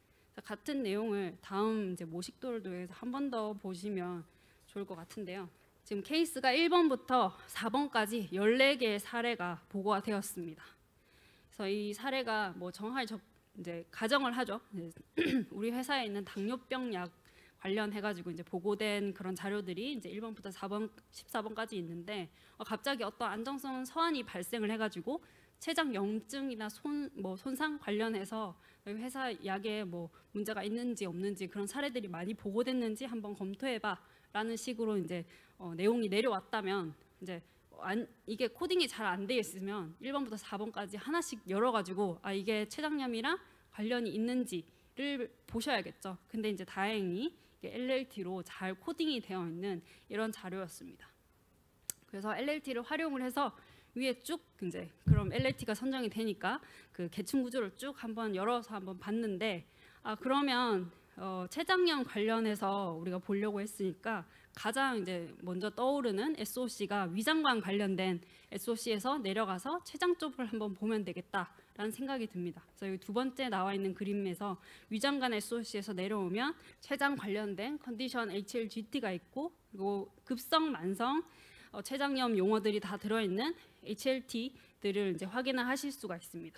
같은 내용을 다음 이제 모식도를 통해서 한 번 더 보시면 좋을 것 같은데요. 지금 케이스가 1번부터 4번까지 14개의 사례가 보고가 되었습니다. 그래서 이 사례가 뭐 정확히 이제 가정을 하죠. 우리 회사에 있는 당뇨병 약 관련해 가지고 이제 보고된 그런 자료들이 이제 1번부터 4번, 14번까지 있는데 갑자기 어떤 안정성 서한이 발생을 해 가지고 췌장 염증이나 손상 관련해서 회사 약에 뭐 문제가 있는지 없는지 그런 사례들이 많이 보고됐는지 한번 검토해봐라는 식으로 이제 내용이 내려왔다면 이제 이게 코딩이 잘 안 돼 있으면 1번부터 4번까지 하나씩 열어가지고 이게 췌장염이랑 관련이 있는지를 보셔야겠죠. 근데 이제 다행히 LLT로 잘 코딩이 되어 있는 이런 자료였습니다. 그래서 LLT를 활용을 해서 위에 쭉 이제 그럼 LLT가 선정이 되니까 그 계층 구조를 쭉 한번 열어서 한번 봤는데 그러면 췌장염 관련해서 우리가 보려고 했으니까 가장 이제 먼저 떠오르는 SOC가 위장관 관련된 SOC에서 내려가서 췌장 쪽을 한번 보면 되겠다라는 생각이 듭니다. 그래서 여기 두 번째 나와 있는 그림에서 위장관 SOC에서 내려오면 췌장 관련된 컨디션 HLGT가 있고 그리고 급성, 만성 췌장염 용어들이 다 들어있는 HLT들을 이제 확인을 하실 수가 있습니다.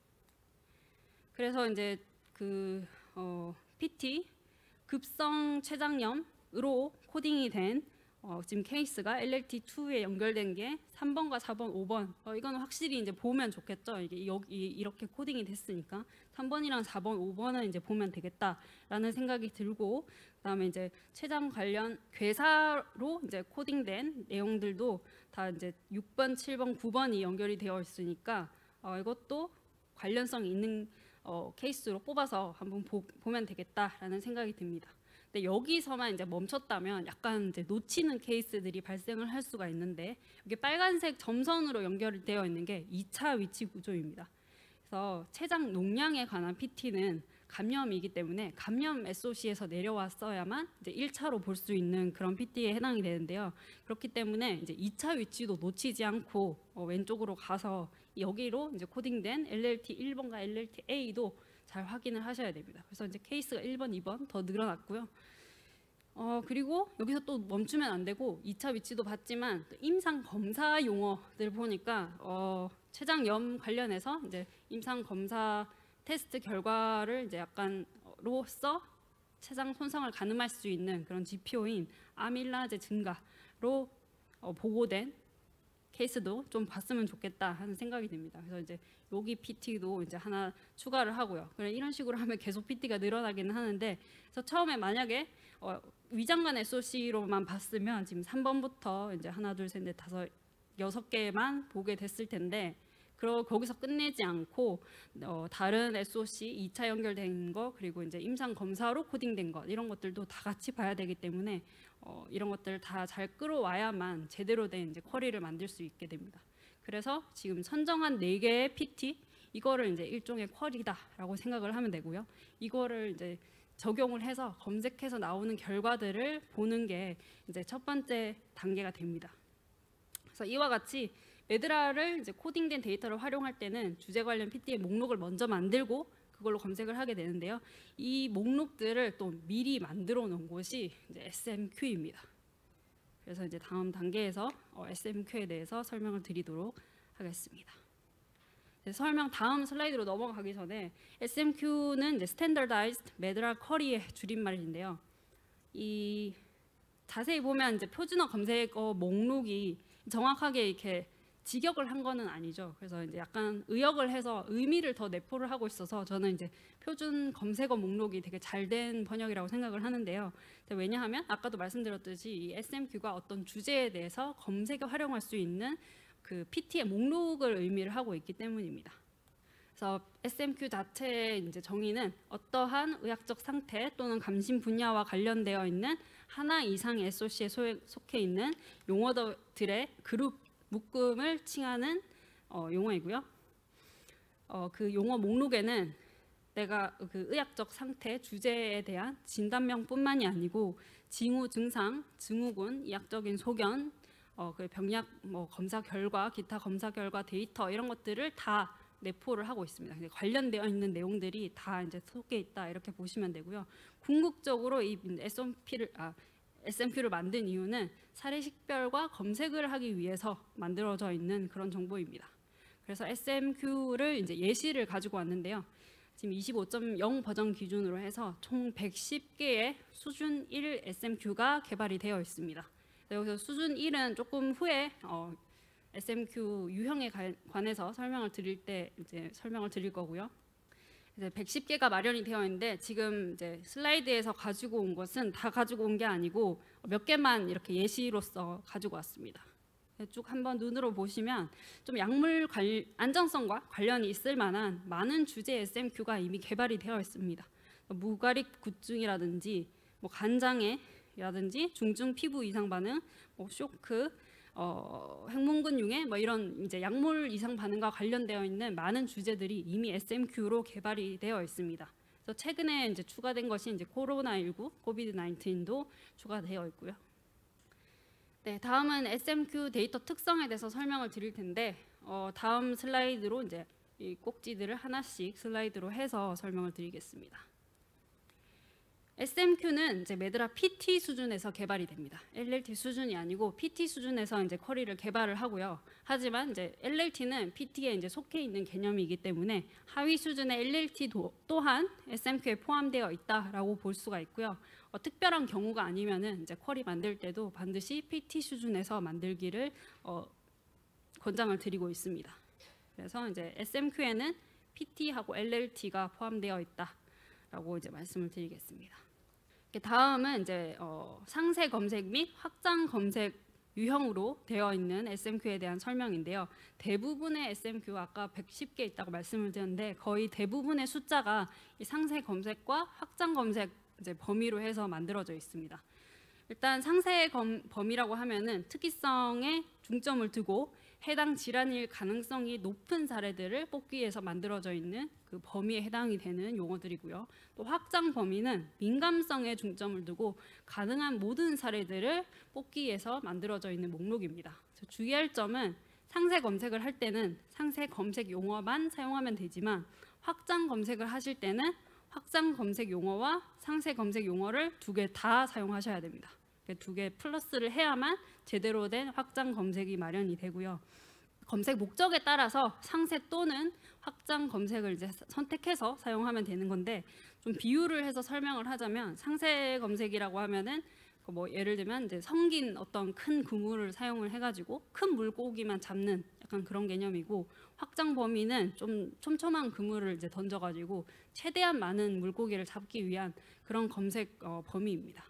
그래서 이제 그 PT 급성 췌장염으로 코딩이 된 지금 케이스가 LLT2에 연결된 게 3번과 4번, 5번. 이거는 확실히 이제 보면 좋겠죠. 이게 여기 이렇게 코딩이 됐으니까 3번이랑 4번, 5번은 이제 보면 되겠다라는 생각이 들고, 그다음에 이제 췌장 관련 괴사로 이제 코딩된 내용들도 다 이제 6번, 7번, 9번이 연결이 되어 있으니까 이것도 관련성이 있는 케이스로 뽑아서 한번 보면 되겠다라는 생각이 듭니다. 근데 여기서만 이제 멈췄다면 약간 이제 놓치는 케이스들이 발생을 할 수가 있는데, 이게 빨간색 점선으로 연결되어 있는 게 2차 위치 구조입니다. 그래서 췌장 농량에 관한 PT는 감염이기 때문에 감염 SOC에서 내려왔어야만 이제 1차로 볼 수 있는 그런 PT에 해당이 되는데요. 그렇기 때문에 이제 2차 위치도 놓치지 않고 왼쪽으로 가서 여기로 이제 코딩된 LLT 1번과 LLT A도 잘 확인을 하셔야 됩니다. 그래서 이제 케이스가 1번, 2번 더 늘어났고요. 그리고 여기서 또 멈추면 안 되고 2차 위치도 봤지만 임상 검사 용어들 보니까 췌장염 관련해서 이제 임상 검사 테스트 결과를 이제 약간로써 췌장 손상을 가늠할 수 있는 그런 지표인 아밀라제 증가로 보고된 케이스도 좀 봤으면 좋겠다 하는 생각이 듭니다. 그래서 이제 여기 PT도 이제 하나 추가를 하고요. 그래 이런 식으로 하면 계속 PT가 늘어나기는 하는데, 그래서 처음에 만약에 위장관 SOC로만 봤으면 지금 3번부터 이제 하나, 둘, 셋, 넷, 다섯, 6개만 보게 됐을 텐데, 거기서 끝내지 않고 다른 SOC 2차 연결된 거, 그리고 이제 임상 검사로 코딩된 것, 이런 것들도 다 같이 봐야 되기 때문에 이런 것들 다 잘 끌어와야만 제대로 된 이제 쿼리를 만들 수 있게 됩니다. 그래서 지금 선정한 4개의 PT, 이거를 이제 일종의 쿼리다라고 생각을 하면 되고요. 이거를 이제 적용을 해서 검색해서 나오는 결과들을 보는 게 이제 첫 번째 단계가 됩니다. 그래서 이와 같이 메드라를 이제 코딩된 데이터를 활용할 때는 주제 관련 PT의 목록을 먼저 만들고 그걸로 검색을 하게 되는데요. 이 목록들을 또 미리 만들어 놓은 곳이 이제 SMQ입니다. 그래서 이제 다음 단계에서 SMQ에 대해서 설명을 드리도록 하겠습니다. 설명 다음 슬라이드로 넘어가기 전에 SMQ는 이제 Standardized Medra Query의 줄임말인데요. 이 자세히 보면 이제 표준어 검색어 목록이 정확하게 이렇게 직역을 한 거는 아니죠. 그래서 이제 약간 의역을 해서 의미를 더 내포를 하고 있어서 저는 이제 표준 검색어 목록이 되게 잘 된 번역이라고 생각을 하는데요. 왜냐하면 아까도 말씀드렸듯이 이 SMQ가 어떤 주제에 대해서 검색에 활용할 수 있는 그 PT의 목록을 의미를 하고 있기 때문입니다. 그래서 SMQ 자체의 이제 정의는 어떠한 의학적 상태 또는 감심 분야와 관련되어 있는 하나 이상의 SOC에 속해 있는 용어들의 그룹 묶음을 칭하는 용어이고요. 그 용어 목록에는 내가 그 의학적 상태 주제에 대한 진단명뿐만이 아니고 징후 증상, 증후군, 의학적인 소견, 그 병약 검사 결과, 기타 검사 결과 데이터 이런 것들을 다 내포를 하고 있습니다. 관련되어 있는 내용들이 다 이제 속에 있다 이렇게 보시면 되고요. 궁극적으로 이 SMQ를 만든 이유는 사례 식별과 검색을 하기 위해서 만들어져 있는 그런 정보입니다. 그래서 SMQ를 이제 예시를 가지고 왔는데요. 지금 25.0 버전 기준으로 해서 총 110개의 수준 1 SMQ가 개발이 되어 있습니다. 여기서 수준 1은 조금 후에 SMQ 유형에 관해서 설명을 드릴 때 이제 설명을 드릴 거고요. 이제 110개가 마련이 되어 있는데 지금 이제 슬라이드에서 가지고 온 것은 다 가지고 온 게 아니고 몇 개만 이렇게 예시로서 가지고 왔습니다. 쭉 한번 눈으로 보시면 좀 안전성과 관련이 있을 만한 많은 주제 SMQ가 이미 개발이 되어 있습니다. 무가릭 굿증이라든지 뭐 간장애라든지 중증 피부 이상 반응, 뭐 쇼크, 핵문근 융해 뭐 이런 이제 약물 이상 반응과 관련되어 있는 많은 주제들이 이미 SMQ로 개발이 되어 있습니다. 그래서 최근에 이제 추가된 것이 이제 코로나19, 코비드-19도 추가되어 있고요. 네, 다음은 SMQ 데이터 특성에 대해서 설명을 드릴 텐데 다음 슬라이드로 이제 이 꼭지들을 하나씩 슬라이드로 해서 설명을 드리겠습니다. SMQ는 이제 매드라 PT 수준에서 개발이 됩니다. LLT 수준이 아니고 PT 수준에서 이제 쿼리를 개발을 하고요. 하지만 이제 LLT는 PT에 이제 속해 있는 개념이기 때문에 하위 수준의 LLT 또한 SMQ에 포함되어 있다라고 볼 수가 있고요. 특별한 경우가 아니면은 이제 쿼리 만들 때도 반드시 PT 수준에서 만들기를 권장을 드리고 있습니다. 그래서 이제 SMQ에는 PT하고 LLT가 포함되어 있다라고 이제 말씀을 드리겠습니다. 다음은 이제 상세 검색 및 확장 검색 유형으로 되어 있는 SMQ에 대한 설명인데요. 대부분의 SMQ가 아까 110개 있다고 말씀을 드렸는데 거의 대부분의 숫자가 이 상세 검색과 확장 검색 이제 범위로 해서 만들어져 있습니다. 일단 상세 범위라고 하면은 특이성에 중점을 두고 해당 질환일 가능성이 높은 사례들을 뽑기 위해서 만들어져 있는 그 범위에 해당이 되는 용어들이고요. 또 확장 범위는 민감성에 중점을 두고 가능한 모든 사례들을 뽑기 위해서 만들어져 있는 목록입니다. 주의할 점은 상세 검색을 할 때는 상세 검색 용어만 사용하면 되지만 확장 검색을 하실 때는 확장 검색 용어와 상세 검색 용어를 두 개 다 사용하셔야 됩니다. 두 개 플러스를 해야만 제대로 된 확장 검색이 마련이 되고요. 검색 목적에 따라서 상세 또는 확장 검색을 이제 선택해서 사용하면 되는 건데 좀 비유를 해서 설명을 하자면 상세 검색이라고 하면은 뭐 예를 들면 이제 성긴 어떤 큰 그물을 사용을 해가지고 큰 물고기만 잡는 약간 그런 개념이고 확장 범위는 좀 촘촘한 그물을 이제 던져가지고 최대한 많은 물고기를 잡기 위한 그런 검색 범위입니다.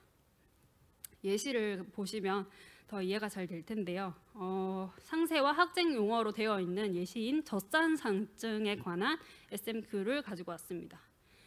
예시를 보시면 더 이해가 잘 될 텐데요. 상세와 확장 용어로 되어 있는 예시인 젖산산증에 관한 SMQ를 가지고 왔습니다.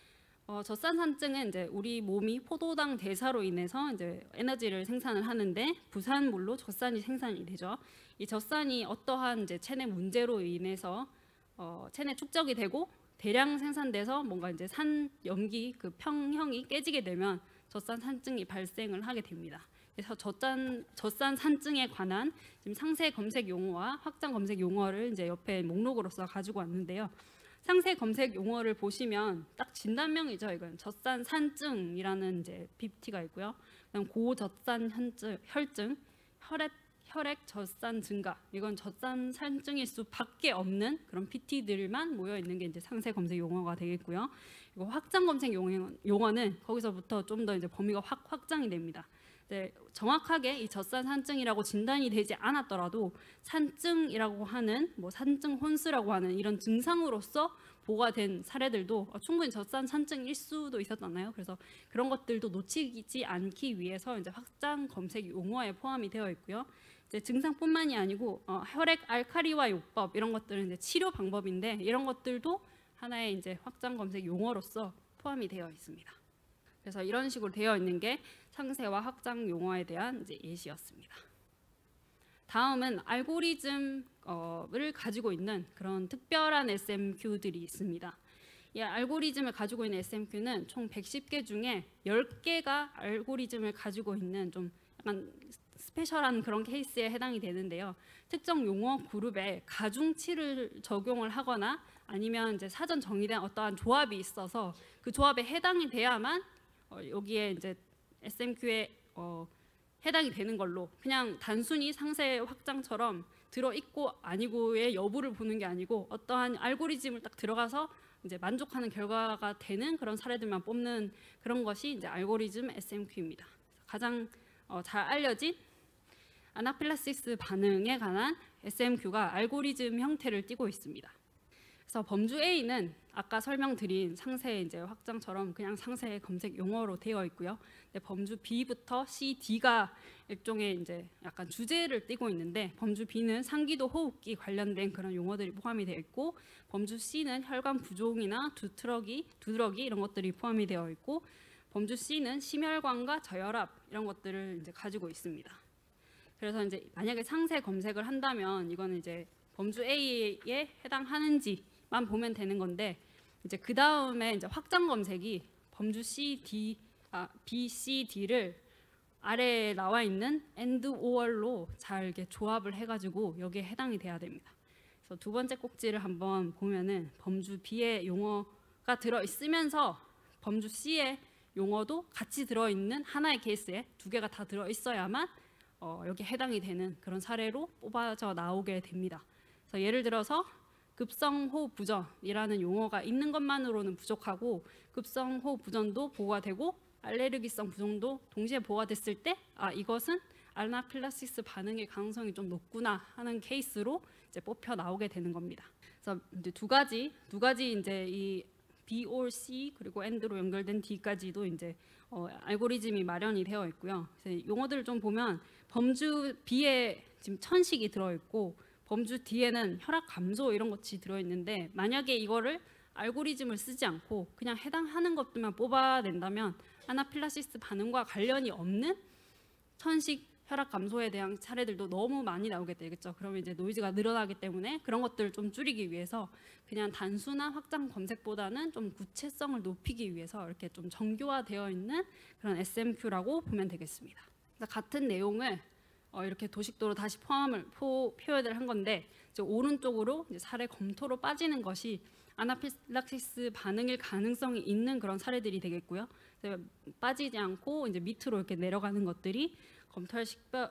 젖산산증은 이제 우리 몸이 포도당 대사로 인해서 이제 에너지를 생산을 하는데 부산물로 젖산이 생산이 되죠. 이 젖산이 어떠한 이제 체내 문제로 인해서 체내 축적이 되고 대량 생산돼서 뭔가 이제 산 염기 그 평형이 깨지게 되면 젖산산증이 발생을 하게 됩니다. 그래서 젖산산증에 관한 지금 상세 검색 용어와 확장 검색 용어를 이제 옆에 목록으로서 가지고 왔는데요. 상세 검색 용어를 보시면 딱 진단명이죠. 이건 젖산산증이라는 이제 PPT가 있고요. 그다음 고젖산혈증, 혈액 젖산 증가. 이건 젖산산증일 수밖에 없는 그런 PT들만 모여 있는 게 이제 상세 검색 용어가 되겠고요. 이거 확장 검색 용어는 거기서부터 좀 더 이제 범위가 확장이 됩니다. 네, 정확하게 이 젖산산증이라고 진단이 되지 않았더라도 산증이라고 하는 뭐 산증 혼수라고 하는 이런 증상으로서 보고가 된 사례들도 충분히 젖산산증일 수도 있었잖아요. 그래서 그런 것들도 놓치지 않기 위해서 이제 확장 검색 용어에 포함이 되어 있고요. 이제 증상뿐만이 아니고 혈액 알칼리화 요법 이런 것들은 이제 치료 방법인데 이런 것들도 하나의 이제 확장 검색 용어로서 포함이 되어 있습니다. 그래서 이런 식으로 되어 있는 게 상세와 확장 용어에 대한 이제 예시였습니다. 다음은 알고리즘을 가지고 있는 그런 특별한 SMQ들이 있습니다. 이 알고리즘을 가지고 있는 SMQ는 총 110개 중에 10개가 알고리즘을 가지고 있는 좀 약간 스페셜한 그런 케이스에 해당이 되는데요. 특정 용어 그룹에 가중치를 적용을 하거나 아니면 이제 사전 정의된 어떠한 조합이 있어서 그 조합에 해당이 돼야만 여기에 이제 SMQ에 해당이 되는 걸로 그냥 단순히 상세 확장처럼 들어있고 아니고의 여부를 보는 게 아니고 어떠한 알고리즘을 딱 들어가서 이제 만족하는 결과가 되는 그런 사례들만 뽑는 그런 것이 이제 알고리즘 SMQ입니다. 가장 잘 알려진 아나필락시스 반응에 관한 SMQ가 알고리즘 형태를 띠고 있습니다. 그래서 범주 A는 아까 설명드린 상세 이제 확장처럼 그냥 상세 검색 용어로 되어 있고요. 근데 범주 B부터 C, D가 일종의 이제 약간 주제를 띠고 있는데, 범주 B는 상기도 호흡기 관련된 그런 용어들이 포함이 되어 있고, 범주 C는 혈관 부종이나 두드러기 이런 것들이 포함이 되어 있고, 범주 C는 심혈관과 저혈압 이런 것들을 이제 가지고 있습니다. 그래서 이제 만약에 상세 검색을 한다면 이거는 이제 범주 A에 해당하는지만 보면 되는 건데, 이제 그 다음에 이제 확장 검색이 범주 B, C, D를 아래에 나와 있는 and or로 잘 이렇게 조합을 해가지고 여기에 해당이 돼야 됩니다. 그래서 두 번째 꼭지를 한번 보면은 범주 B의 용어가 들어 있으면서 범주 C의 용어도 같이 들어 있는 하나의 케이스에 두 개가 다 들어 있어야만 여기 해당이 되는 그런 사례로 뽑아져 나오게 됩니다. 그래서 예를 들어서 급성호흡 부전이라는 용어가 있는 것만으로는 부족하고, 급성호흡 부전도 보호가 되고 알레르기성 부종도 동시에 보호가 됐을 때 이것은 아나필락시스 반응의 가능성이 좀 높구나 하는 케이스로 이제 뽑혀 나오게 되는 겁니다. 그래서 이제 두 가지 이제 이 B or C 그리고 AND로 연결된 D까지도 이제 알고리즘이 마련이 되어 있고요. 그래서 용어들을 좀 보면 범주 B에 지금 천식이 들어 있고, 범주 D에는 혈압 감소 이런 것이 들어 있는데, 만약에 이거를 알고리즘을 쓰지 않고 그냥 해당하는 것들만 뽑아낸다면 아나필락시스 반응과 관련이 없는 천식 혈압 감소에 대한 사례들도 너무 많이 나오게 되겠죠. 그러면 이제 노이즈가 늘어나기 때문에 그런 것들을 좀 줄이기 위해서 그냥 단순한 확장 검색보다는 좀 구체성을 높이기 위해서 이렇게 좀 정교화되어 있는 그런 SMQ라고 보면 되겠습니다. 같은 내용을 이렇게 도식도로 다시 표현을 한 건데, 이제 오른쪽으로 이제 사례 검토로 빠지는 것이 아나필락시스 반응일 가능성이 있는 그런 사례들이 되겠고요. 빠지지 않고 이제 밑으로 이렇게 내려가는 것들이 검토할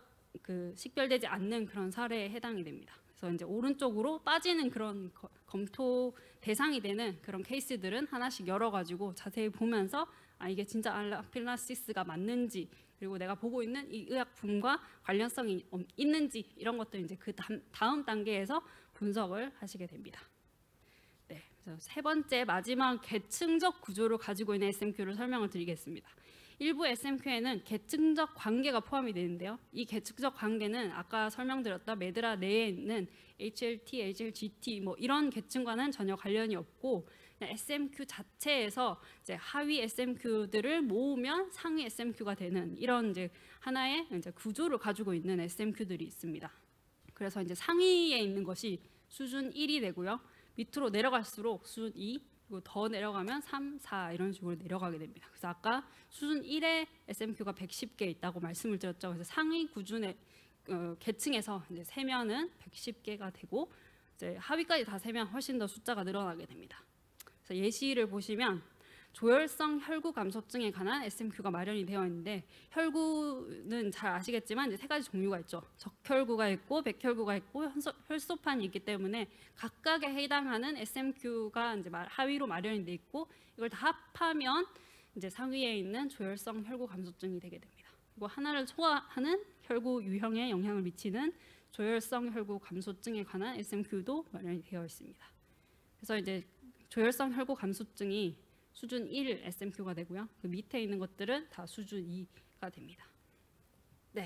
식별되지 않는 그런 사례에 해당이 됩니다. 그래서 이제 오른쪽으로 빠지는 그런 검토 대상이 되는 그런 케이스들은 하나씩 열어가지고 자세히 보면서 이게 진짜 아나필락시스가 맞는지, 그리고 내가 보고 있는 이 의약품과 관련성이 있는지 이런 것들 이제 그 다음 단계에서 분석을 하시게 됩니다. 네, 그래서 세 번째 마지막 계층적 구조를 가지고 있는 SMQ를 설명을 드리겠습니다. 일부 SMQ에는 계층적 관계가 포함이 되는데요. 이 계층적 관계는 아까 설명드렸던 메드라 내에 있는 HLT, HLGT 뭐 이런 계층과는 전혀 관련이 없고, SMQ 자체에서 이제 하위 SMQ들을 모으면 상위 SMQ가 되는 이런 이제 하나의 이제 구조를 가지고 있는 SMQ들이 있습니다. 그래서 이제 상위에 있는 것이 수준 1이 되고요. 밑으로 내려갈수록 수준 2, 그리고 더 내려가면 3, 4 이런 식으로 내려가게 됩니다. 그래서 아까 수준 1의 SMQ가 110개 있다고 말씀을 드렸죠. 그래서 상위 구준의 계층에서 이제 세면은 110개가 되고, 이제 하위까지 다 세면 훨씬 더 숫자가 늘어나게 됩니다. 그래서 예시를 보시면 조혈성 혈구 감소증에 관한 SMQ가 마련이 되어 있는데, 혈구는 잘 아시겠지만 이제 세 가지 종류가 있죠. 적혈구가 있고 백혈구가 있고 혈소판이 있기 때문에 각각에 해당하는 SMQ가 이제 하위로 마련이 돼 있고, 이걸 다 합하면 이제 상위에 있는 조혈성 혈구 감소증이 되게 됩니다. 그리고 하나를 초과하는 혈구 유형에 영향을 미치는 조혈성 혈구 감소증에 관한 SMQ도 마련이 되어 있습니다. 그래서 이제 조혈성 혈구 감소증이 수준 1 SMQ가 되고요. 그 밑에 있는 것들은 다 수준 2가 됩니다. 네,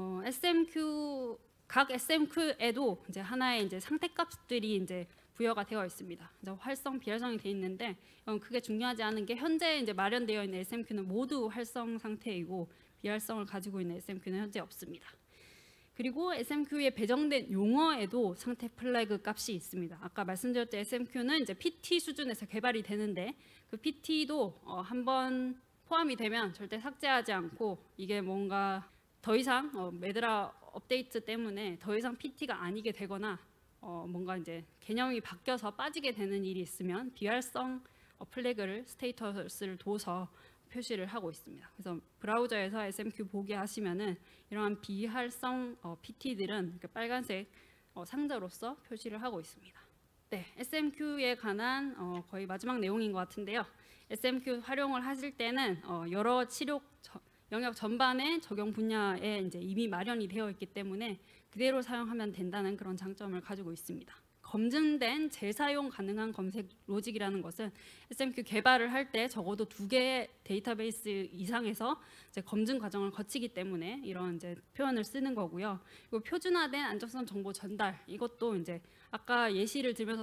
각 SMQ에도 이제 하나의 이제 상태값들이 이제 부여가 되어 있습니다. 이제 활성, 비활성이 되어 있는데 크게 중요하지 않은 게, 현재 이제 마련되어 있는 SMQ는 모두 활성 상태이고 비활성을 가지고 있는 SMQ는 현재 없습니다. 그리고 SMQ에 배정된 용어에도 상태 플래그 값이 있습니다. 아까 말씀드렸죠. SMQ는 이제 PT 수준에서 개발이 되는데, 그 PT도 한번 포함이 되면 절대 삭제하지 않고, 이게 뭔가 더 이상 메드라 업데이트 때문에 더 이상 PT가 아니게 되거나 뭔가 이제 개념이 바뀌어서 빠지게 되는 일이 있으면 비활성 플래그를 스테이터스를 둬서 표시를 하고 있습니다. 그래서 브라우저에서 SMQ 보기 하시면은 이러한 비활성 PT들은 이렇게 빨간색 상자로서 표시를 하고 있습니다. 네, SMQ에 관한 거의 마지막 내용인 것 같은데요. SMQ 활용을 하실 때는 여러 치료 영역 전반의 적용 분야에 이제 이미 마련이 되어 있기 때문에 그대로 사용하면 된다는 그런 장점을 가지고 있습니다. 검증된 재사용 가능한 검색 로직이라는 것은 SMQ 개발을 할 때 적어도 2개의 데이터베이스 이상에서 이제 검증 과정을 거치기 때문에 이런 이제 표현을 쓰는 거고요. 그리고 표준화된 안정성 정보 전달, 이것도 이제 아까 예시를 들면서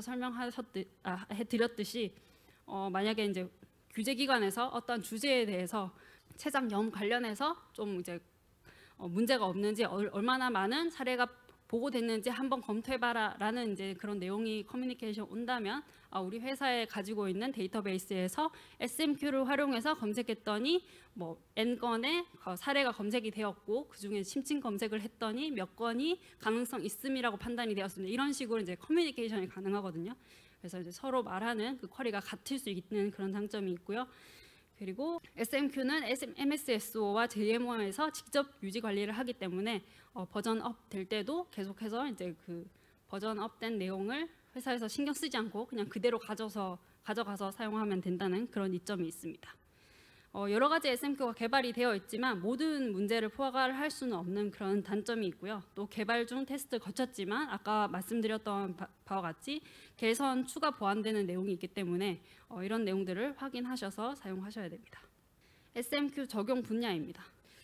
해드렸듯이 만약에 이제 규제기관에서 어떤 주제에 대해서 최장염 관련해서 좀 이제 문제가 없는지 얼마나 많은 사례가 보고됐는지 한번 검토해봐라라는 이제 그런 내용이 커뮤니케이션 온다면 우리 회사에 가지고 있는 데이터베이스에서 SMQ를 활용해서 검색했더니 뭐 n 건의 사례가 검색이 되었고 그 중에 심층 검색을 했더니 몇 건이 가능성 있음이라고 판단이 되었습니다. 이런 식으로 이제 커뮤니케이션이 가능하거든요. 그래서 이제 서로 말하는 그 쿼리가 같을 수 있는 그런 장점이 있고요. 그리고 SMQ는 MSSO와 JMO에서 직접 유지 관리를 하기 때문에 버전업 될 때도 계속해서 이제 그 버전업된 내용을 회사에서 신경 쓰지 않고 그냥 그대로 가져가서 사용하면 된다는 그런 이점이 있습니다. 여러 가지 SMQ가 개발이 되어 있지만 모든 문제를 포괄할 수는 없는 그런 단점이 있고요. 또 개발 중 테스트 거쳤지만 아까 말씀드렸던 바와 같이 개선, 추가 보완되는 내용이 있기 때문에 이런 내용들을 확인하셔서 사용하셔야 됩니다. SMQ 적용 분야입니다.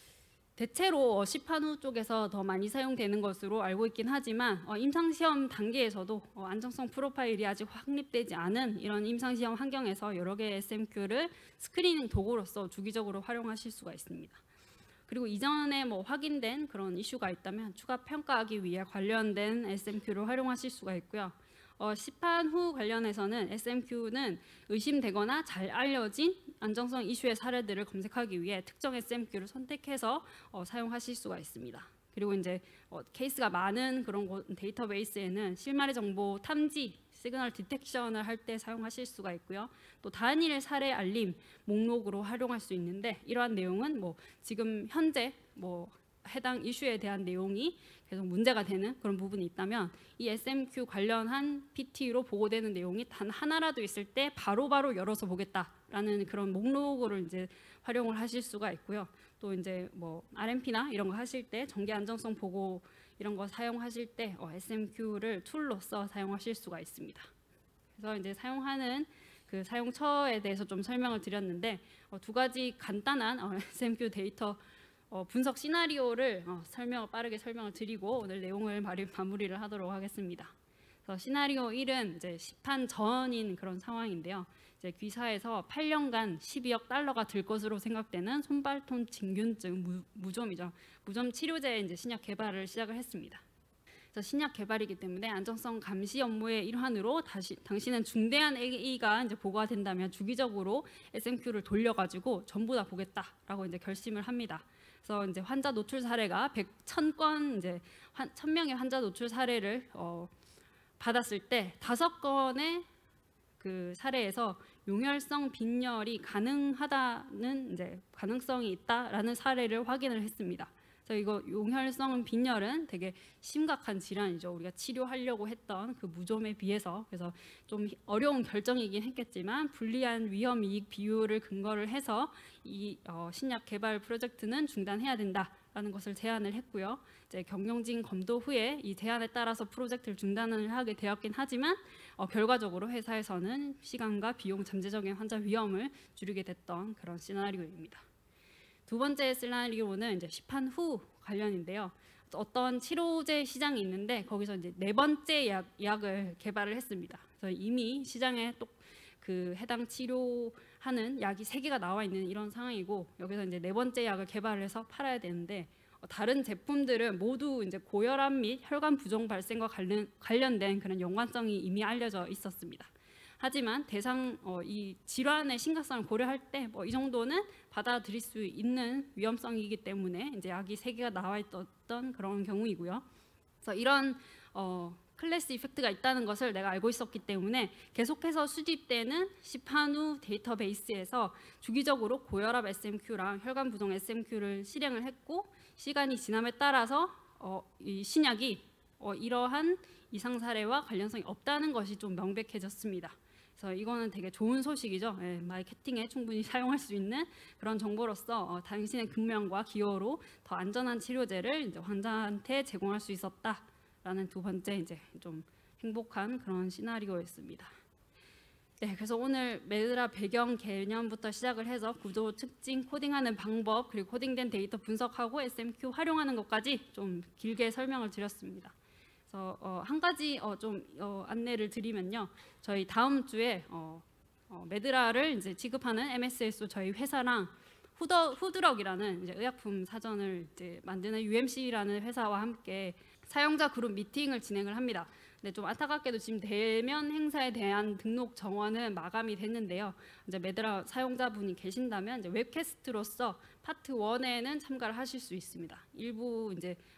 대체로 시판후 쪽에서 더 많이 사용되는 것으로 알고 있긴 하지만 임상시험 단계에서도 안정성 프로파일이 아직 확립되지 않은 이런 임상시험 환경에서 여러 개의 SMQ를 스크리닝 도구로서 주기적으로 활용하실 수가 있습니다. 그리고 이전에 뭐 확인된 그런 이슈가 있다면 추가 평가하기 위해 관련된 SMQ를 활용하실 수가 있고요. 시판 후 관련해서는 SMQ는 의심되거나 잘 알려진 안정성 이슈의 사례들을 검색하기 위해 특정 SMQ를 선택해서 사용하실 수가 있습니다. 그리고 이제 케이스가 많은 그런 데이터베이스에는 실마리 정보 탐지, 시그널 디텍션을 할 때 사용하실 수가 있고요. 또 단일 사례 알림 목록으로 활용할 수 있는데 이러한 내용은 뭐 지금 현재 뭐 해당 이슈에 대한 내용이 계속 문제가 되는 그런 부분이 있다면 이 SMQ 관련한 PT로 보고되는 내용이 단 하나라도 있을 때 바로바로 열어서 보겠다라는 그런 목록으로 이제 활용을 하실 수가 있고요. 또 이제 뭐 RMP나 이런 거 하실 때 정기 안정성 보고 이런 거 사용하실 때 SMQ를 툴로서 사용하실 수가 있습니다. 그래서 이제 사용하는 그 사용처에 대해서 좀 설명을 드렸는데 2가지 간단한 SMQ 데이터 분석 시나리오를 빠르게 설명을 드리고 오늘 내용을 마무리를 하도록 하겠습니다. 그래서 시나리오 1은 이제 시판 전인 그런 상황인데요. 이제 귀사에서 8년간 12억 달러가 들 것으로 생각되는 손발톱 진균증 무좀이죠. 무좀 치료제 이제 신약 개발을 시작을 했습니다. 그래서 신약 개발이기 때문에 안정성 감시 업무의 일환으로 당신은 중대한 AE가 이제 보고가 된다면 주기적으로 SMQ를 돌려가지고 전부 다 보겠다라고 이제 결심을 합니다. 그래서 이제 환자 노출 사례가 1,000건 이제 1,000명의 환자 노출 사례를 받았을 때 5건의 그 사례에서 용혈성 빈혈이 가능하다는 이제 가능성이 있다라는 사례를 확인을 했습니다. 그래서 이거 용혈성 빈혈은 되게 심각한 질환이죠. 우리가 치료하려고 했던 그 무좀에 비해서 그래서 좀 어려운 결정이긴 했겠지만 불리한 위험 이익 비율을 근거를 해서 이 신약 개발 프로젝트는 중단해야 된다라는 것을 제안을 했고요. 이제 경영진 검토 후에 이 제안에 따라서 프로젝트를 중단을 하게 되었긴 하지만 결과적으로 회사에서는 시간과 비용 잠재적인 환자 위험을 줄이게 됐던 그런 시나리오입니다. 2번째 시나리오는 이제 시판 후 관련인데요. 어떤 치료제 시장이 있는데 거기서 이제 4번째 약을 개발을 했습니다. 그래서 이미 시장에 또 그 해당 치료하는 약이 3개가 나와 있는 이런 상황이고 여기서 이제 4번째 약을 개발을 해서 팔아야 되는데 다른 제품들은 모두 이제 고혈압 및 혈관 부종 발생과 관련된 그런 연관성이 이미 알려져 있었습니다. 하지만 이 질환의 심각성을 고려할 때 이 정도는 받아들일 수 있는 위험성이기 때문에 이제 약이 3개가 나와 있었던 그런 경우이고요. 그래서 이런 클래스 이펙트가 있다는 것을 내가 알고 있었기 때문에 계속해서 수집되는 시판 후 데이터베이스에서 주기적으로 고혈압 SMQ랑 혈관 부종 SMQ를 실행을 했고 시간이 지남에 따라서 이 신약이 이러한 이상 사례와 관련성이 없다는 것이 좀 명백해졌습니다. 그래서 이거는 되게 좋은 소식이죠. 마케팅에 충분히 사용할 수 있는 그런 정보로서 당신의 근면과 기여로 더 안전한 치료제를 이제 환자한테 제공할 수 있었다라는 2번째 이제 좀 행복한 그런 시나리오였습니다. 네, 그래서 오늘 매드라 배경 개념부터 시작을 해서 구조 특징, 코딩하는 방법, 그리고 코딩된 데이터 분석하고 SMQ 활용하는 것까지 좀 길게 설명을 드렸습니다. 그래서 한 가지 안내를 드리면요, 저희 다음 주에 매드라를 이제 지급하는 MSSO 저희 회사랑 후드럭이라는 이제 의약품 사전을 이제 만드는 UMC라는 회사와 함께 사용자 그룹 미팅을 진행을 합니다. 근데 좀 안타깝게도 지금 대면 행사에 대한 등록 정원은 마감이 됐는데요. 이제 매드라 사용자분이 계신다면 이제 웹캐스트로서 파트 1에는 참가를 하실 수 있습니다. 일부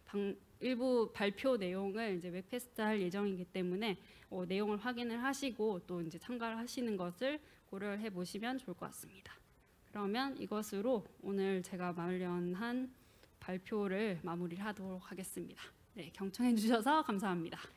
발표 내용을 이제 웹캐스트할 예정이기 때문에 내용을 확인을 하시고 또 이제 참가를 하시는 것을 고려해 보시면 좋을 것 같습니다. 그러면 이것으로 오늘 제가 마련한 발표를 마무리하도록 하겠습니다. 네, 경청해 주셔서 감사합니다.